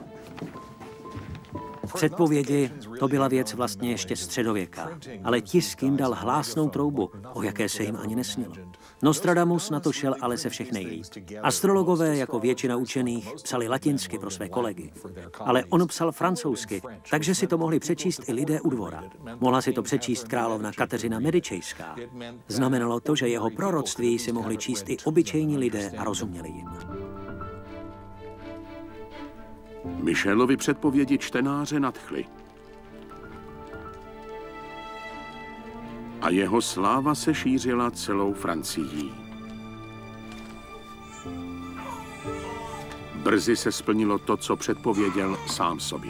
Předpovědi, to byla věc vlastně ještě středověká, ale tisk jim dal hlásnou troubu, o jaké se jim ani nesnilo. Nostradamus na to šel ale se všech nejlíp. Astrologové, jako většina učených, psali latinsky pro své kolegy. Ale on psal francouzsky, takže si to mohli přečíst i lidé u dvora. Mohla si to přečíst královna Kateřina Medičejská. Znamenalo to, že jeho proroctví si mohli číst i obyčejní lidé a rozuměli jim. Michelovi předpovědi čtenáře nadchly. A jeho sláva se šířila celou Francií. Brzy se splnilo to, co předpověděl sám sobě.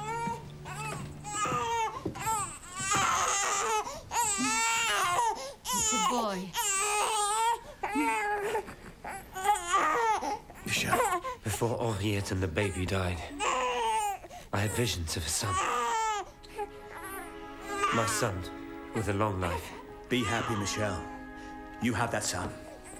Michel, before Henriette and the baby died, I had visions of a son. My son, with a long life. Be happy, Michel. You have that son.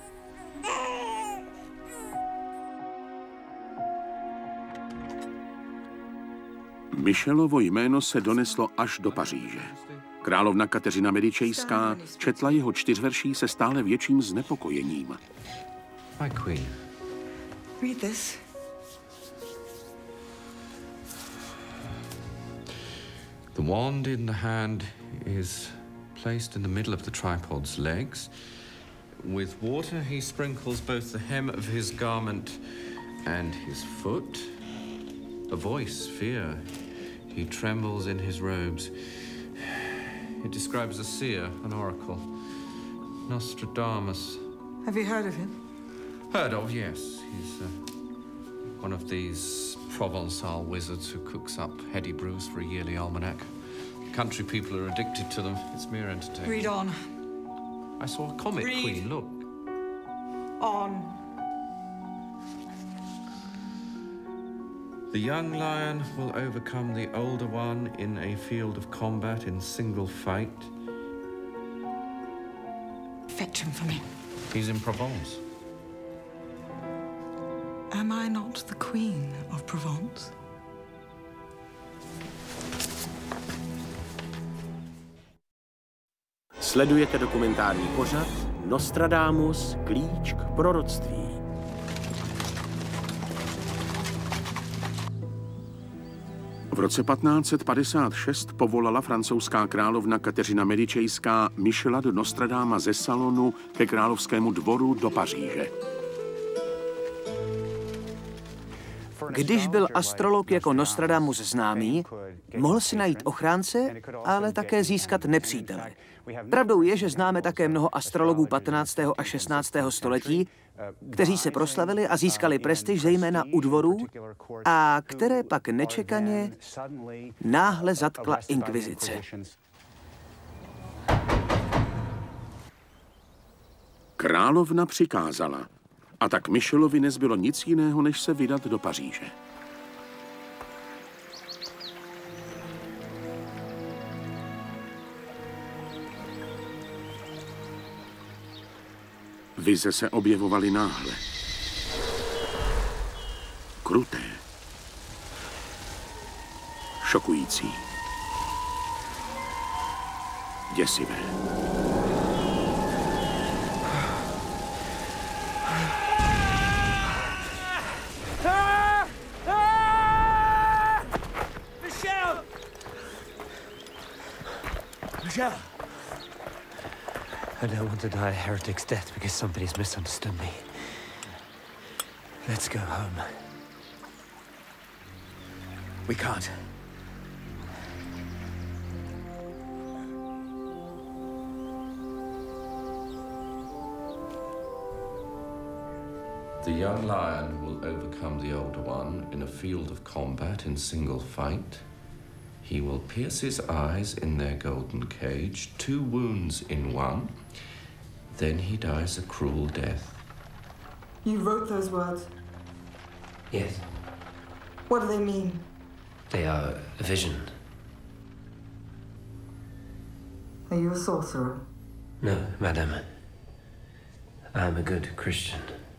Michelovo jméno se doneslo až do Paříže. Královna Kateřina Medičejská četla jeho čtyřverší se stále větším znepokojením. My queen. Read this. The wand in the hand is placed in the middle of the tripod's legs. With water he sprinkles both the hem of his garment and his foot. A voice, fear. He trembles in his robes. It describes a seer, an oracle. Nostradamus. Have you heard of him? Heard of, yes. He's uh, one of these Provençal wizards who cooks up heady brews for a yearly almanac. Country people are addicted to them. It's mere entertainment. Read on. I saw a comet, Read. Queen, look. On. The young lion will overcome the older one in a field of combat in single fight. Fetch him for me. He's in Provence. Am I not the Queen of Provence? Sledujete dokumentární pořad Nostradamus, klíč k proroctví. V roce patnáct set padesát šest povolala francouzská královna Kateřina Medičejská Michela de Nostradama ze salonu ke královskému dvoru do Paříže. Když byl astrolog jako Nostradamus známý, mohl si najít ochránce, ale také získat nepřítele. Pravdou je, že známe také mnoho astrologů patnáctého a šestnáctého století, kteří se proslavili a získali prestiž zejména u dvorů a které pak nečekaně náhle zatkla inkvizice. Královna přikázala, a tak Michelovi nezbylo nic jiného, než se vydat do Paříže. Vize se objevovaly náhle. Kruté. Šokující. Děsivé. Michel! Michel! I don't want to die a heretic's death because somebody's misunderstood me. Let's go home. We can't. The young lion will overcome the older one in a field of combat in single fight. He will pierce his eyes in their golden cage, two wounds in one. Then he dies a cruel death. You wrote those words? Yes, What do they mean? they are a vision. Are you a sorcerer? No, madam. I am a good Christian.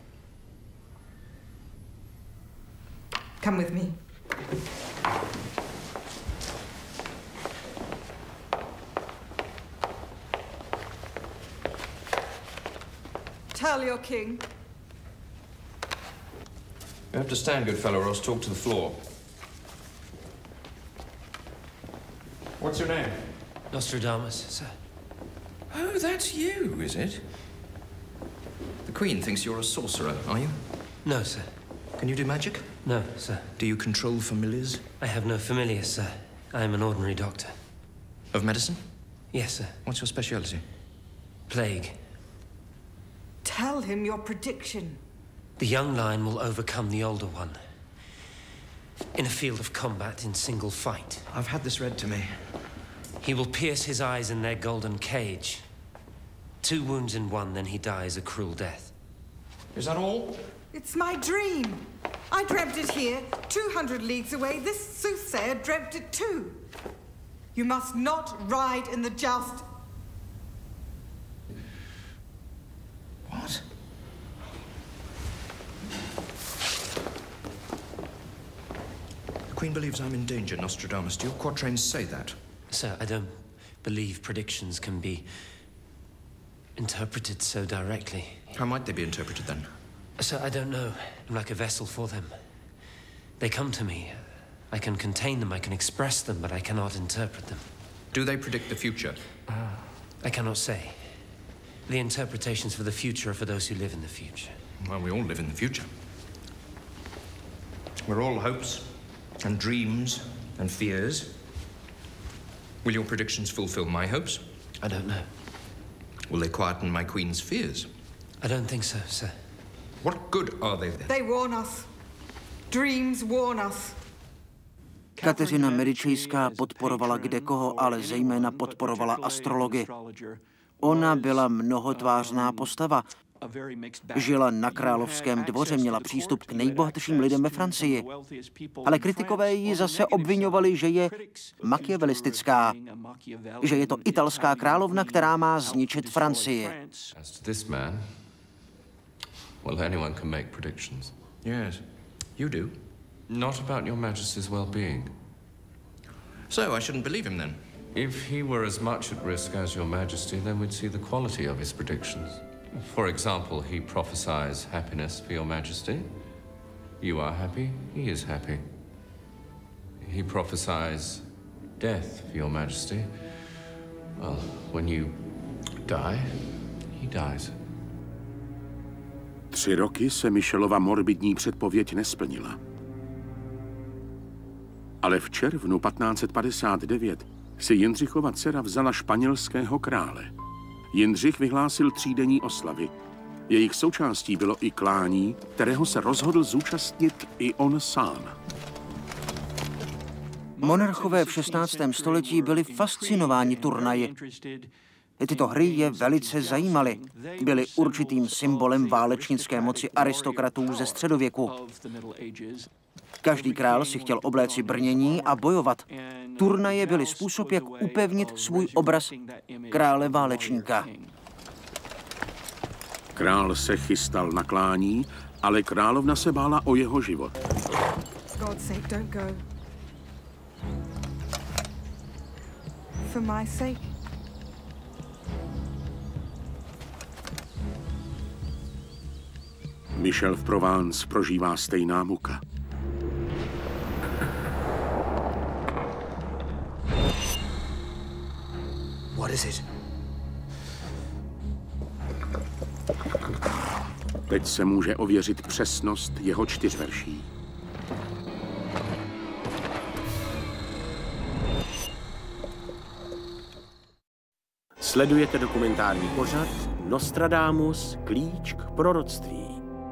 Come with me. tell your king. You have to stand, good fellow, or else talk to the floor. What's your name? Nostradamus, sir. Oh, that's you, is it? The Queen thinks you're a sorcerer, are you? No, sir. Can you do magic? No, sir. Do you control familiars? I have no familiars, sir. I am an ordinary doctor. Of medicine? Yes, sir. What's your specialty? Plague. Tell him your prediction. The young lion will overcome the older one. In a field of combat in single fight. I've had this read to me. He will pierce his eyes in their golden cage. Two wounds in one, then he dies a cruel death. Is that all? It's my dream. I dreamt it here, two hundred leagues away. This soothsayer dreamt it too. You must not ride in the joust. What? The Queen believes I'm in danger, Nostradamus. Do your quatrains say that? Sir, I don't believe predictions can be interpreted so directly. How might they be interpreted, then? Sir, I don't know. I'm like a vessel for them. They come to me. I can contain them, I can express them, but I cannot interpret them. Do they predict the future? Uh, I cannot say. The interpretations for the future are for those who live in the future. Well, we all live in the future. We're all hopes and dreams and fears. Will your predictions fulfill my hopes? I don't know. Will they quieten my Queen's fears? I don't think so, sir. What good are they then? They warn us. Dreams warn us. Kateřina Medičejská podporovala kdekoho, ale zejména podporovala astrologii. Ona byla mnohotvářná postava. Žila na královském dvoře, měla přístup k nejbohatším lidem ve Francii. Ale kritikové ji zase obviňovali, že je machiavelistická, že je to italská královna, která má zničit Francii. Well, anyone can make predictions. Yes, you do. Not about your Majesty's well-being. So I shouldn't believe him then? If he were as much at risk as your Majesty, then we'd see the quality of his predictions. For example, he prophesies happiness for your Majesty. You are happy, he is happy. He prophesies death for your Majesty. Well, when you die, he dies. Tři roky se Michelova morbidní předpověď nesplnila. Ale v červnu patnáct set padesát devět si Jindřichova dcera vzala španělského krále. Jindřich vyhlásil třídenní oslavy. Jejich součástí bylo i klání, kterého se rozhodl zúčastnit i on sám. Monarchové v šestnáctém století byli fascinováni turnaji. Tyto hry je velice zajímaly. Byly určitým symbolem válečnické moci aristokratů ze středověku. Každý král si chtěl obléci brnění a bojovat. Turnaje byly způsob, jak upevnit svůj obraz krále válečníka. Král se chystal na klání, ale královna se bála o jeho život. God's sake, don't go. For my sake. Michel v Provence prožívá stejná muka. What is it? Teď se může ověřit přesnost jeho čtyřverší. Sledujete dokumentární pořad Nostradamus, klíč k proroctví.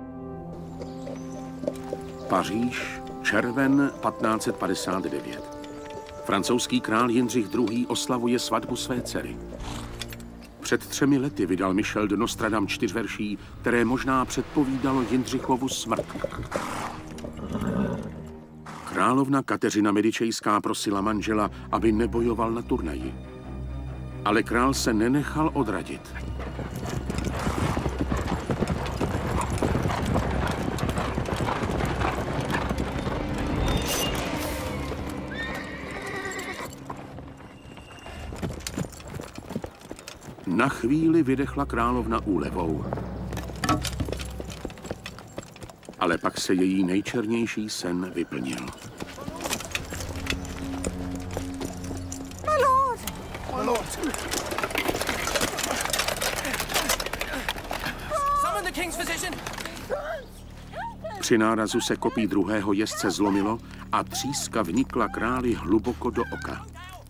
Paříž, červen patnáct set padesát devět. Francouzský král Jindřich druhý. oslavuje svatbu své dcery. Před třemi lety vydal Michel de Nostradam čtyřverší, které možná předpovídalo Jindřichovu smrt. Královna Kateřina Medičejská prosila manžela, aby nebojoval na turnaji. Ale král se nenechal odradit. Na chvíli vydechla královna úlevou. Ale pak se její nejčernější sen vyplnil. My lord! My lord! Summon the king's physician! Při nárazu se kopí druhého jezdce zlomilo a tříska vnikla králi hluboko do oka.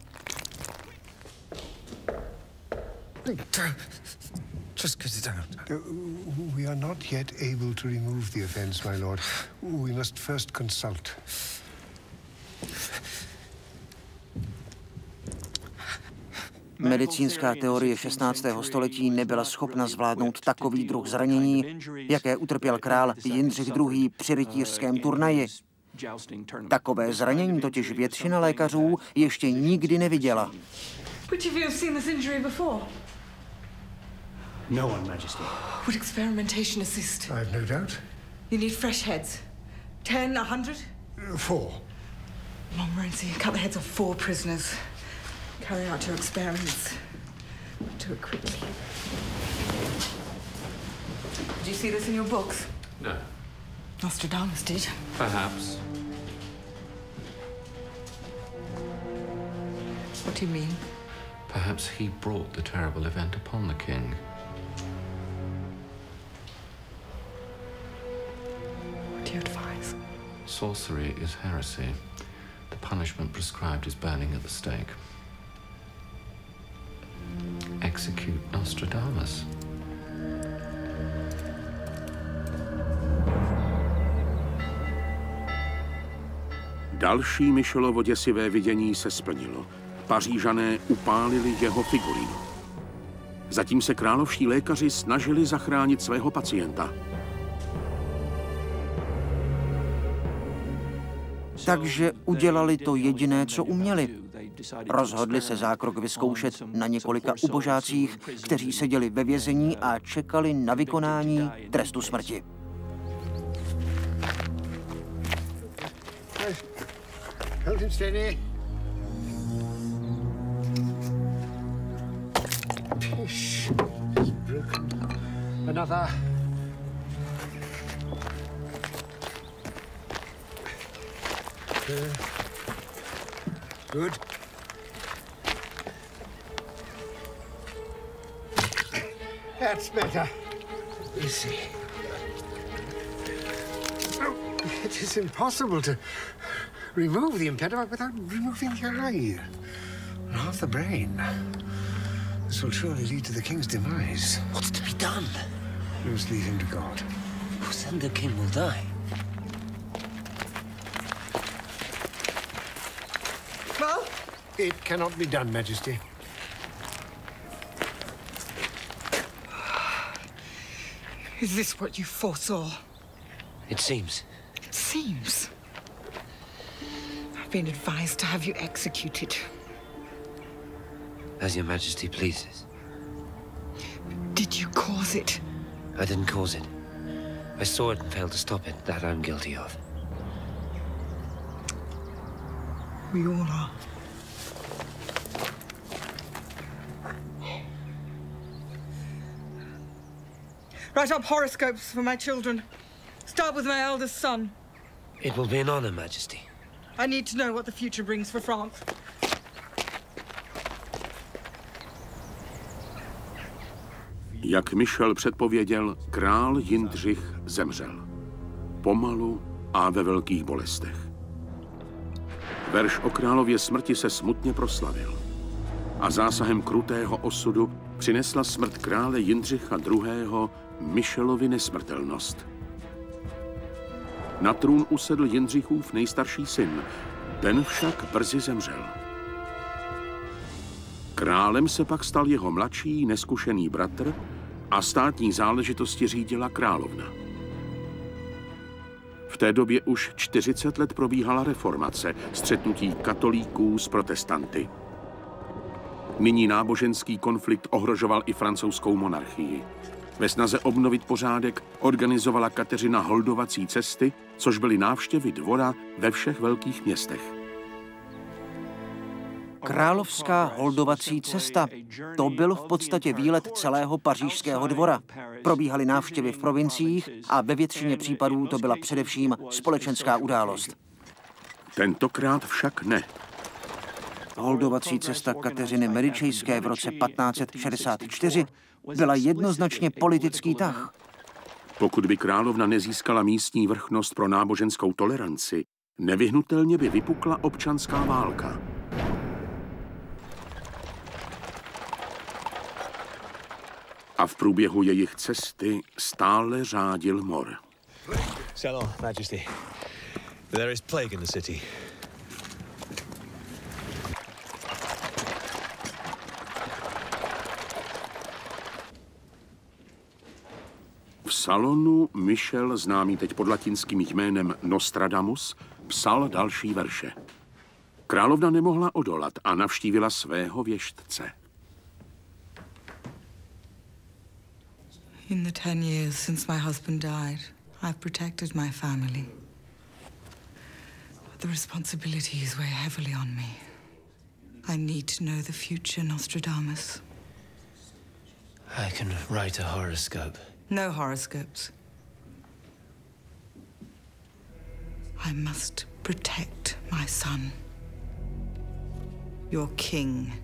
Just get it down. Uh, we are not yet able to remove the offense, my lord. We must first consult. Medicínská teorie šestnáctého století nebyla schopna zvládnout takový druh zranění, jaké utrpěl král Jindřich druhý. při rytířském turnaji. Takové zranění totiž většina lékařů ještě nikdy neviděla. Which of you have seen this injury before? No one, Majesty. Would experimentation assist? I have no doubt. You need fresh heads. Ten, a hundred? Uh, four. Montmorency, cut the heads of four prisoners. Carry out your experiments. Do it quickly. Did you see this in your books? No. Nostradamus did. Perhaps. What do you mean? Perhaps he brought the terrible event upon the king. What do you advise? Sorcery is heresy. The punishment prescribed is burning at the stake. Execute Nostradamus. Další Michelovo děsivé vidění se splnilo. Pařížané upálili jeho figurínu. Zatím se královští lékaři snažili zachránit svého pacienta. Takže udělali to jediné, co uměli. Rozhodli se zákrok vyzkoušet na několika ubožácích, kteří seděli ve vězení a čekali na vykonání trestu smrti. Hold him steady. Pish. Broken. Another. Uh, good. That's better. Easy. Oh, it is impossible to remove the impediment without removing the eye. And half the brain. This will surely lead to the king's demise. What's to be done? We must leave him to God. Then the king will die. Well? It cannot be done, Majesty. Is this what you foresaw? It seems. It seems. I've been advised to have you executed. As your Majesty pleases. Did you cause it? I didn't cause it. I saw it and failed to stop it. That I'm guilty of. We all are. Write up horoscopes for my children. Start with my eldest son. It will be an honor, Majesty. I need to know what the future brings for France. Jak Michel předpověděl, král Jindřich zemřel. Pomalu a ve velkých bolestech. Verš o králově smrti se smutně proslavil. A zásahem krutého osudu přinesla smrt krále Jindřicha druhého. Michelovi nesmrtelnost. Na trůn usedl Jindřichův nejstarší syn, ten však brzy zemřel. Králem se pak stal jeho mladší, neskušený bratr a státní záležitosti řídila královna. V té době už čtyřicet let probíhala reformace, střetnutí katolíků s protestanty. Nyní náboženský konflikt ohrožoval i francouzskou monarchii. Ve snaze obnovit pořádek organizovala Kateřina holdovací cesty, což byly návštěvy dvora ve všech velkých městech. Královská holdovací cesta. To byl v podstatě výlet celého pařížského dvora. Probíhaly návštěvy v provinciích a ve většině případů to byla především společenská událost. Tentokrát však ne. Holdovací cesta Kateřiny Medičejské v roce patnáct set šedesát čtyři byla jednoznačně politický tah. Pokud by královna nezískala místní vrchnost pro náboženskou toleranci, nevyhnutelně by vypukla občanská válka. A v průběhu jejich cesty stále řádil mor. Salon, Majesty. There is plague in the city. V salonu Michel, známý teď pod latinským jménem Nostradamus, psal další verše. Královna nemohla odolat a navštívila svého věštce. In the ten years since my husband died, I've protected my family. But the responsibilities weigh heavily on me. I need to know the future, Nostradamus. I can write a horoscope. No horoscopes. I must protect my son. Your king.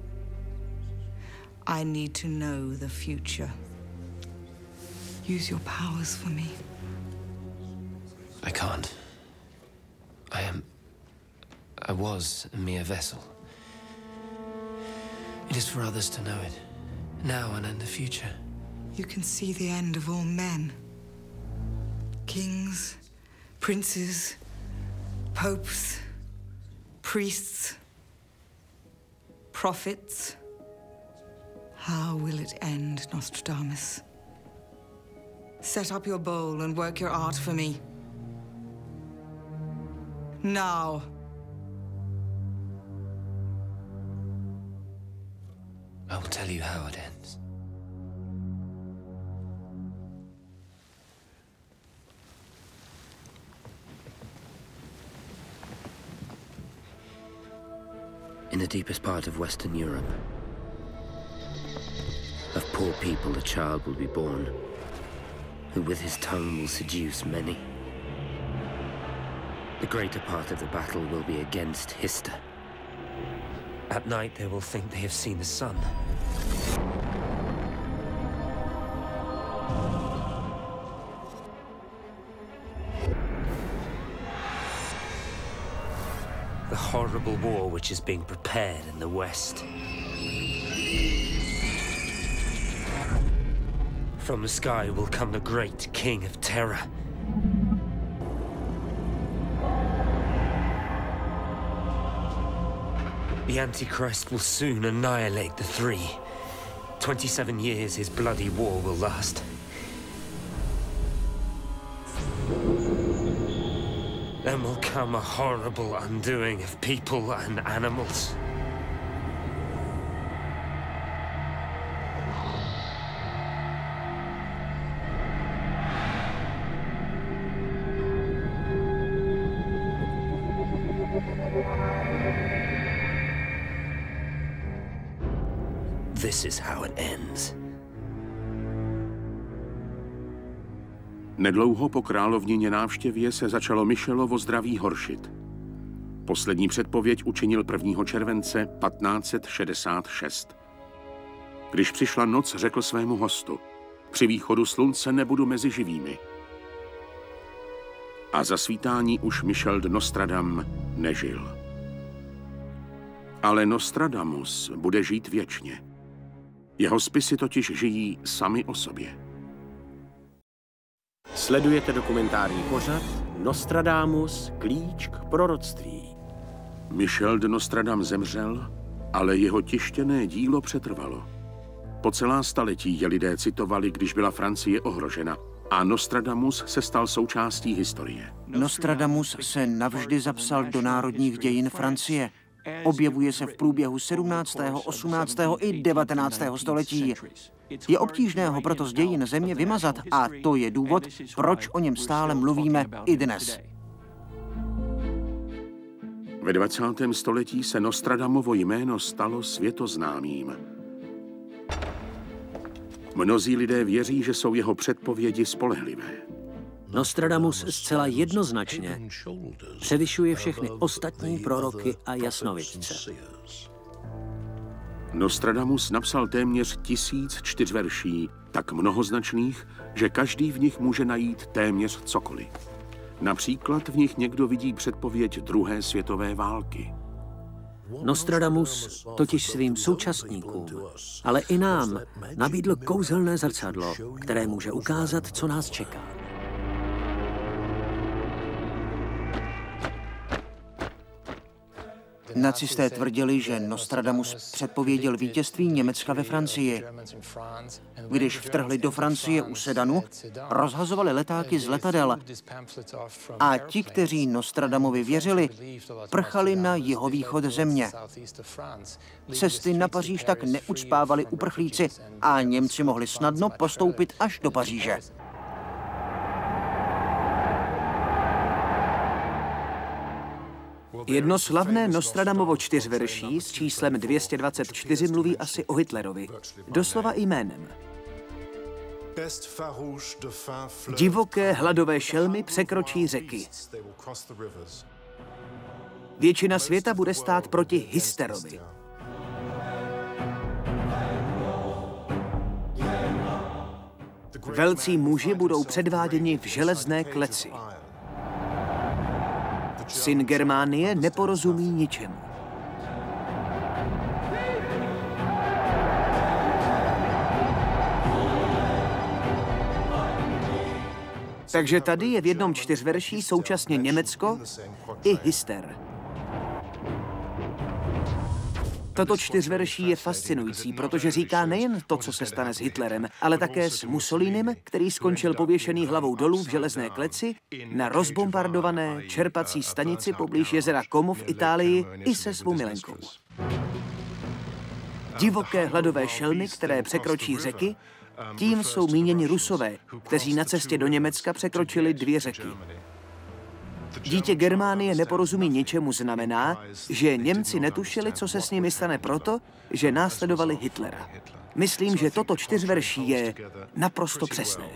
I need to know the future. Use your powers for me. I can't. I am... I was a mere vessel. It is for others to know it, now and in the future. You can see the end of all men. Kings, princes, popes, priests, prophets. How will it end, Nostradamus? Set up your bowl and work your art for me. Now. I will tell you how it ends. In the deepest part of Western Europe, of poor people a child will be born, who with his tongue will seduce many. The greater part of the battle will be against Hista. At night they will think they have seen the sun. The horrible war which is being prepared in the West. From the sky will come the great King of Terror. The Antichrist will soon annihilate the three. Twenty-seven years his bloody war will last. Then will come a horrible undoing of people and animals. This is how it ends. Nedlouho po královnině návštěvě se začalo Michelovo zdraví horšit. Poslední předpověď učinil prvního července patnáct set šedesát šest. Když přišla noc, řekl svému hostu: při východu slunce nebudu mezi živými. A za svítání už Michel de Nostradam nežil. Ale Nostradamus bude žít věčně. Jeho spisy totiž žijí sami o sobě. Sledujete dokumentární pořad Nostradamus, klíč k proroctví. Michel de Nostradam zemřel, ale jeho tištěné dílo přetrvalo. Po celá staletí je lidé citovali, když byla Francie ohrožena, a Nostradamus se stal součástí historie. Nostradamus se navždy zapsal do národních dějin Francie. Objevuje se v průběhu sedmnáctého, osmnáctého i devatenáctého století. Je obtížné ho proto z dějin země vymazat a to je důvod, proč o něm stále mluvíme i dnes. Ve dvacátém století se Nostradamovo jméno stalo světoznámým. Mnozí lidé věří, že jsou jeho předpovědi spolehlivé. Nostradamus zcela jednoznačně převyšuje všechny ostatní proroky a jasnovidce. Nostradamus napsal téměř tisíc čtyřverší, tak mnohoznačných, že každý v nich může najít téměř cokoliv. Například v nich někdo vidí předpověď druhé světové války. Nostradamus totiž svým současníkům, ale i nám nabídl kouzelné zrcadlo, které může ukázat, co nás čeká. Nacisté tvrdili, že Nostradamus předpověděl vítězství Německa ve Francii. Když vtrhli do Francie u Sedanu, rozhazovali letáky z letadel a ti, kteří Nostradamovi věřili, prchali na jihovýchod země. Cesty na Paříž tak neucpávali uprchlíci a Němci mohli snadno postoupit až do Paříže. Jedno slavné Nostradamovo čtyřverší s číslem dvě stě dvacet čtyři mluví asi o Hitlerovi, doslova jménem. Divoké hladové šelmy překročí řeky. Většina světa bude stát proti hysterovi. Velcí muži budou předváděni v železné kleci. Syn Germánie neporozumí ničemu. Takže tady je v jednom čtyřverší současně Německo i hyster. Toto čtyřverší je fascinující, protože říká nejen to, co se stane s Hitlerem, ale také s Mussolínem, který skončil pověšený hlavou dolů v železné kleci na rozbombardované čerpací stanici poblíž jezera Como v Itálii i se svou milenkou. Divoké hladové šelmy, které překročí řeky, tím jsou míněni Rusové, kteří na cestě do Německa překročili dvě řeky. Dítě Germánie neporozumí ničemu znamená, že Němci netušili, co se s nimi stane proto, že následovali Hitlera. Myslím, že toto čtyřverší je naprosto přesné.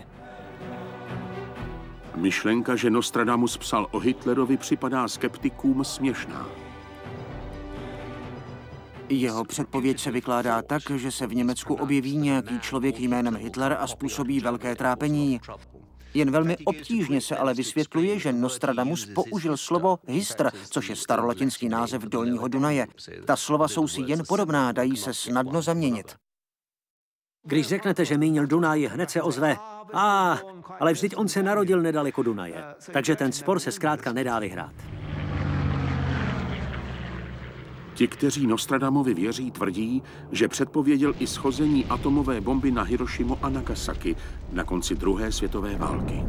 Myšlenka, že Nostradamus psal o Hitlerovi, připadá skeptikům směšná. Jeho předpověď se vykládá tak, že se v Německu objeví nějaký člověk jménem Hitler a způsobí velké trápení. Jen velmi obtížně se ale vysvětluje, že Nostradamus použil slovo hystr, což je starolatinský název Dolního Dunaje. Ta slova jsou si jen podobná, dají se snadno zaměnit. Když řeknete, že mínil Dunaj, hned se ozve. A, ale vždyť on se narodil nedaleko Dunaje, takže ten spor se zkrátka nedá vyhrát. Ti, kteří Nostradamovi věří, tvrdí, že předpověděl i schození atomové bomby na Hirošimu a Nagasaki na konci druhé světové války.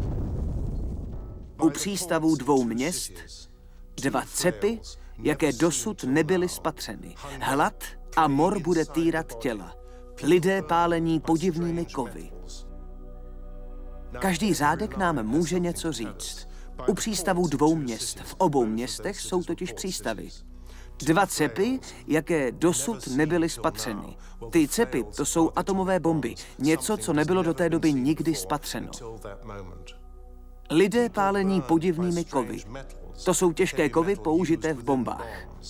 U přístavů dvou měst dva cepy, jaké dosud nebyly spatřeny. Hlad a mor bude týrat těla. Lidé pálení podivnými kovy. Každý řádek nám může něco říct. U přístavů dvou měst, v obou městech jsou totiž přístavy. Dva cepy, jaké dosud nebyly spatřeny. Ty cepy, to jsou atomové bomby. Něco, co nebylo do té doby nikdy spatřeno. Lidé pálení podivnými kovy. To jsou těžké kovy použité v bombách.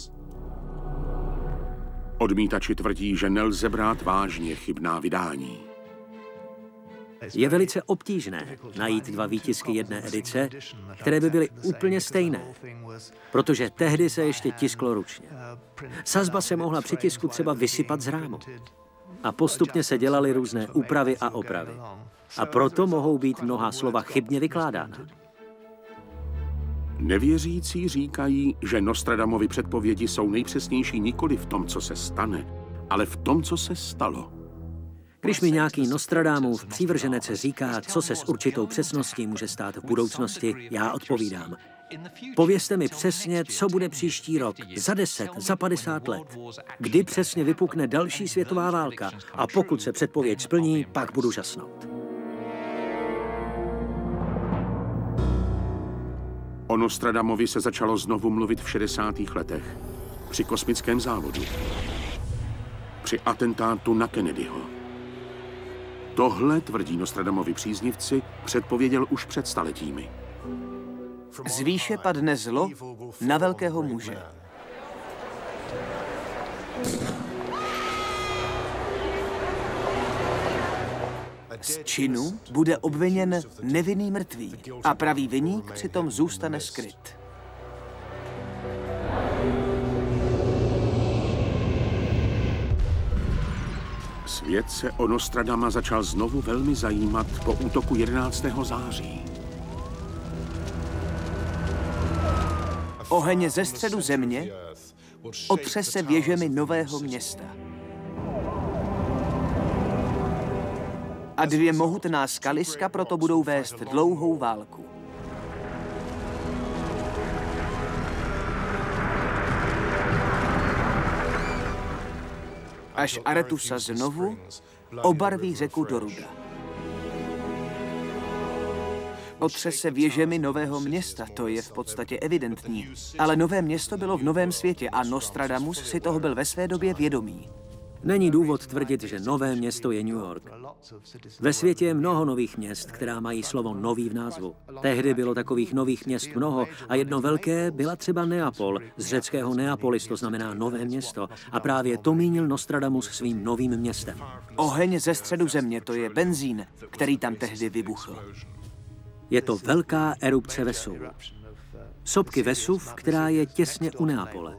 Odmítači tvrdí, že nelze brát vážně chybná vydání. Je velice obtížné najít dva výtisky jedné edice, které by byly úplně stejné, protože tehdy se ještě tisklo ručně. Sazba se mohla při tisku třeba vysypat z rámu. A postupně se dělaly různé úpravy a opravy. A proto mohou být mnohá slova chybně vykládána. Nevěřící říkají, že Nostradamovy předpovědi jsou nejpřesnější nikoli v tom, co se stane, ale v tom, co se stalo. Když mi nějaký Nostradamus přívrženec říká, co se s určitou přesností může stát v budoucnosti, já odpovídám. Povězte mi přesně, co bude příští rok, za deset, za padesát let. Kdy přesně vypukne další světová válka a pokud se předpověď splní, pak budu žasnout. O Nostradamovi se začalo znovu mluvit v šedesátých letech. Při kosmickém závodu. Při atentátu na Kennedyho. Tohle, tvrdí Nostradamovi příznivci, předpověděl už před staletími. Z výše padne zlo na velkého muže. Z činu bude obviněn nevinný mrtvý a pravý viník přitom zůstane skryt. Svět se o Nostradama začal znovu velmi zajímat po útoku jedenáctého září. Oheň ze středu země otřese věžemi nového města. A dvě mohutná skaliska proto budou vést dlouhou válku. Až Aretusa znovu obarví řeku do ruda. Otřese věžemi nového města, to je v podstatě evidentní. Ale nové město bylo v novém světě a Nostradamus si toho byl ve své době vědomý. Není důvod tvrdit, že nové město je New York. Ve světě je mnoho nových měst, která mají slovo nový v názvu. Tehdy bylo takových nových měst mnoho a jedno velké byla třeba Neapol, z řeckého Neapolis, to znamená nové město. A právě to mínil Nostradamus svým novým městem. Oheň ze středu země, to je benzín, který tam tehdy vybuchl. Je to velká erupce Vesuvu. Sopky Vesuv, která je těsně u Neapole.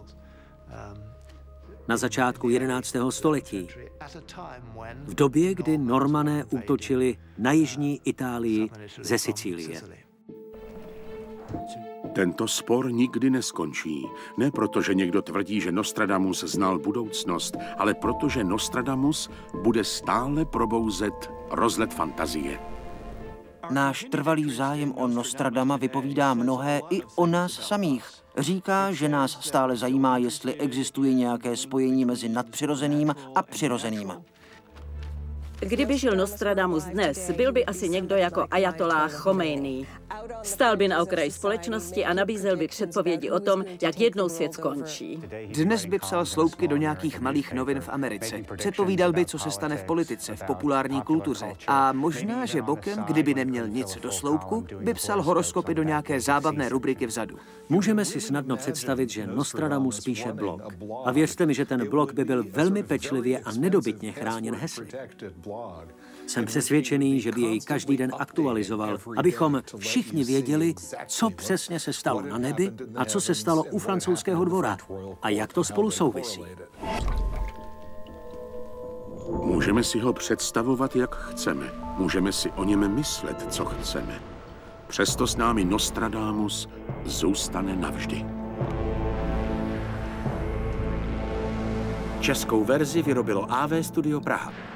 Na začátku jedenáctého století, v době, kdy Normané útočili na jižní Itálii ze Sicílie. Tento spor nikdy neskončí. Ne proto, že někdo tvrdí, že Nostradamus znal budoucnost, ale proto, že Nostradamus bude stále probouzet rozlet fantazie. Náš trvalý zájem o Nostradama vypovídá mnohé i o nás samých. Říká, že nás stále zajímá, jestli existuje nějaké spojení mezi nadpřirozeným a přirozeným. Kdyby žil Nostradamus dnes, byl by asi někdo jako ajatolláh Chomejný. Stál by na okraji společnosti a nabízel by předpovědi o tom, jak jednou svět skončí. Dnes by psal sloupky do nějakých malých novin v Americe. Předpovídal by, co se stane v politice, v populární kultuře. A možná, že bokem, kdyby neměl nic do sloupku, by psal horoskopy do nějaké zábavné rubriky vzadu. Můžeme si snadno představit, že Nostradamus píše blog. A věřte mi, že ten blog by byl velmi pečlivě a nedobytně chráněn hesly. Jsem přesvědčený, že by jej každý den aktualizoval, abychom všichni věděli, co přesně se stalo na nebi a co se stalo u francouzského dvora a jak to spolu souvisí. Můžeme si ho představovat, jak chceme. Můžeme si o něm myslet, co chceme. Přesto s námi Nostradamus zůstane navždy. Českou verzi vyrobilo á vé Studio Praha.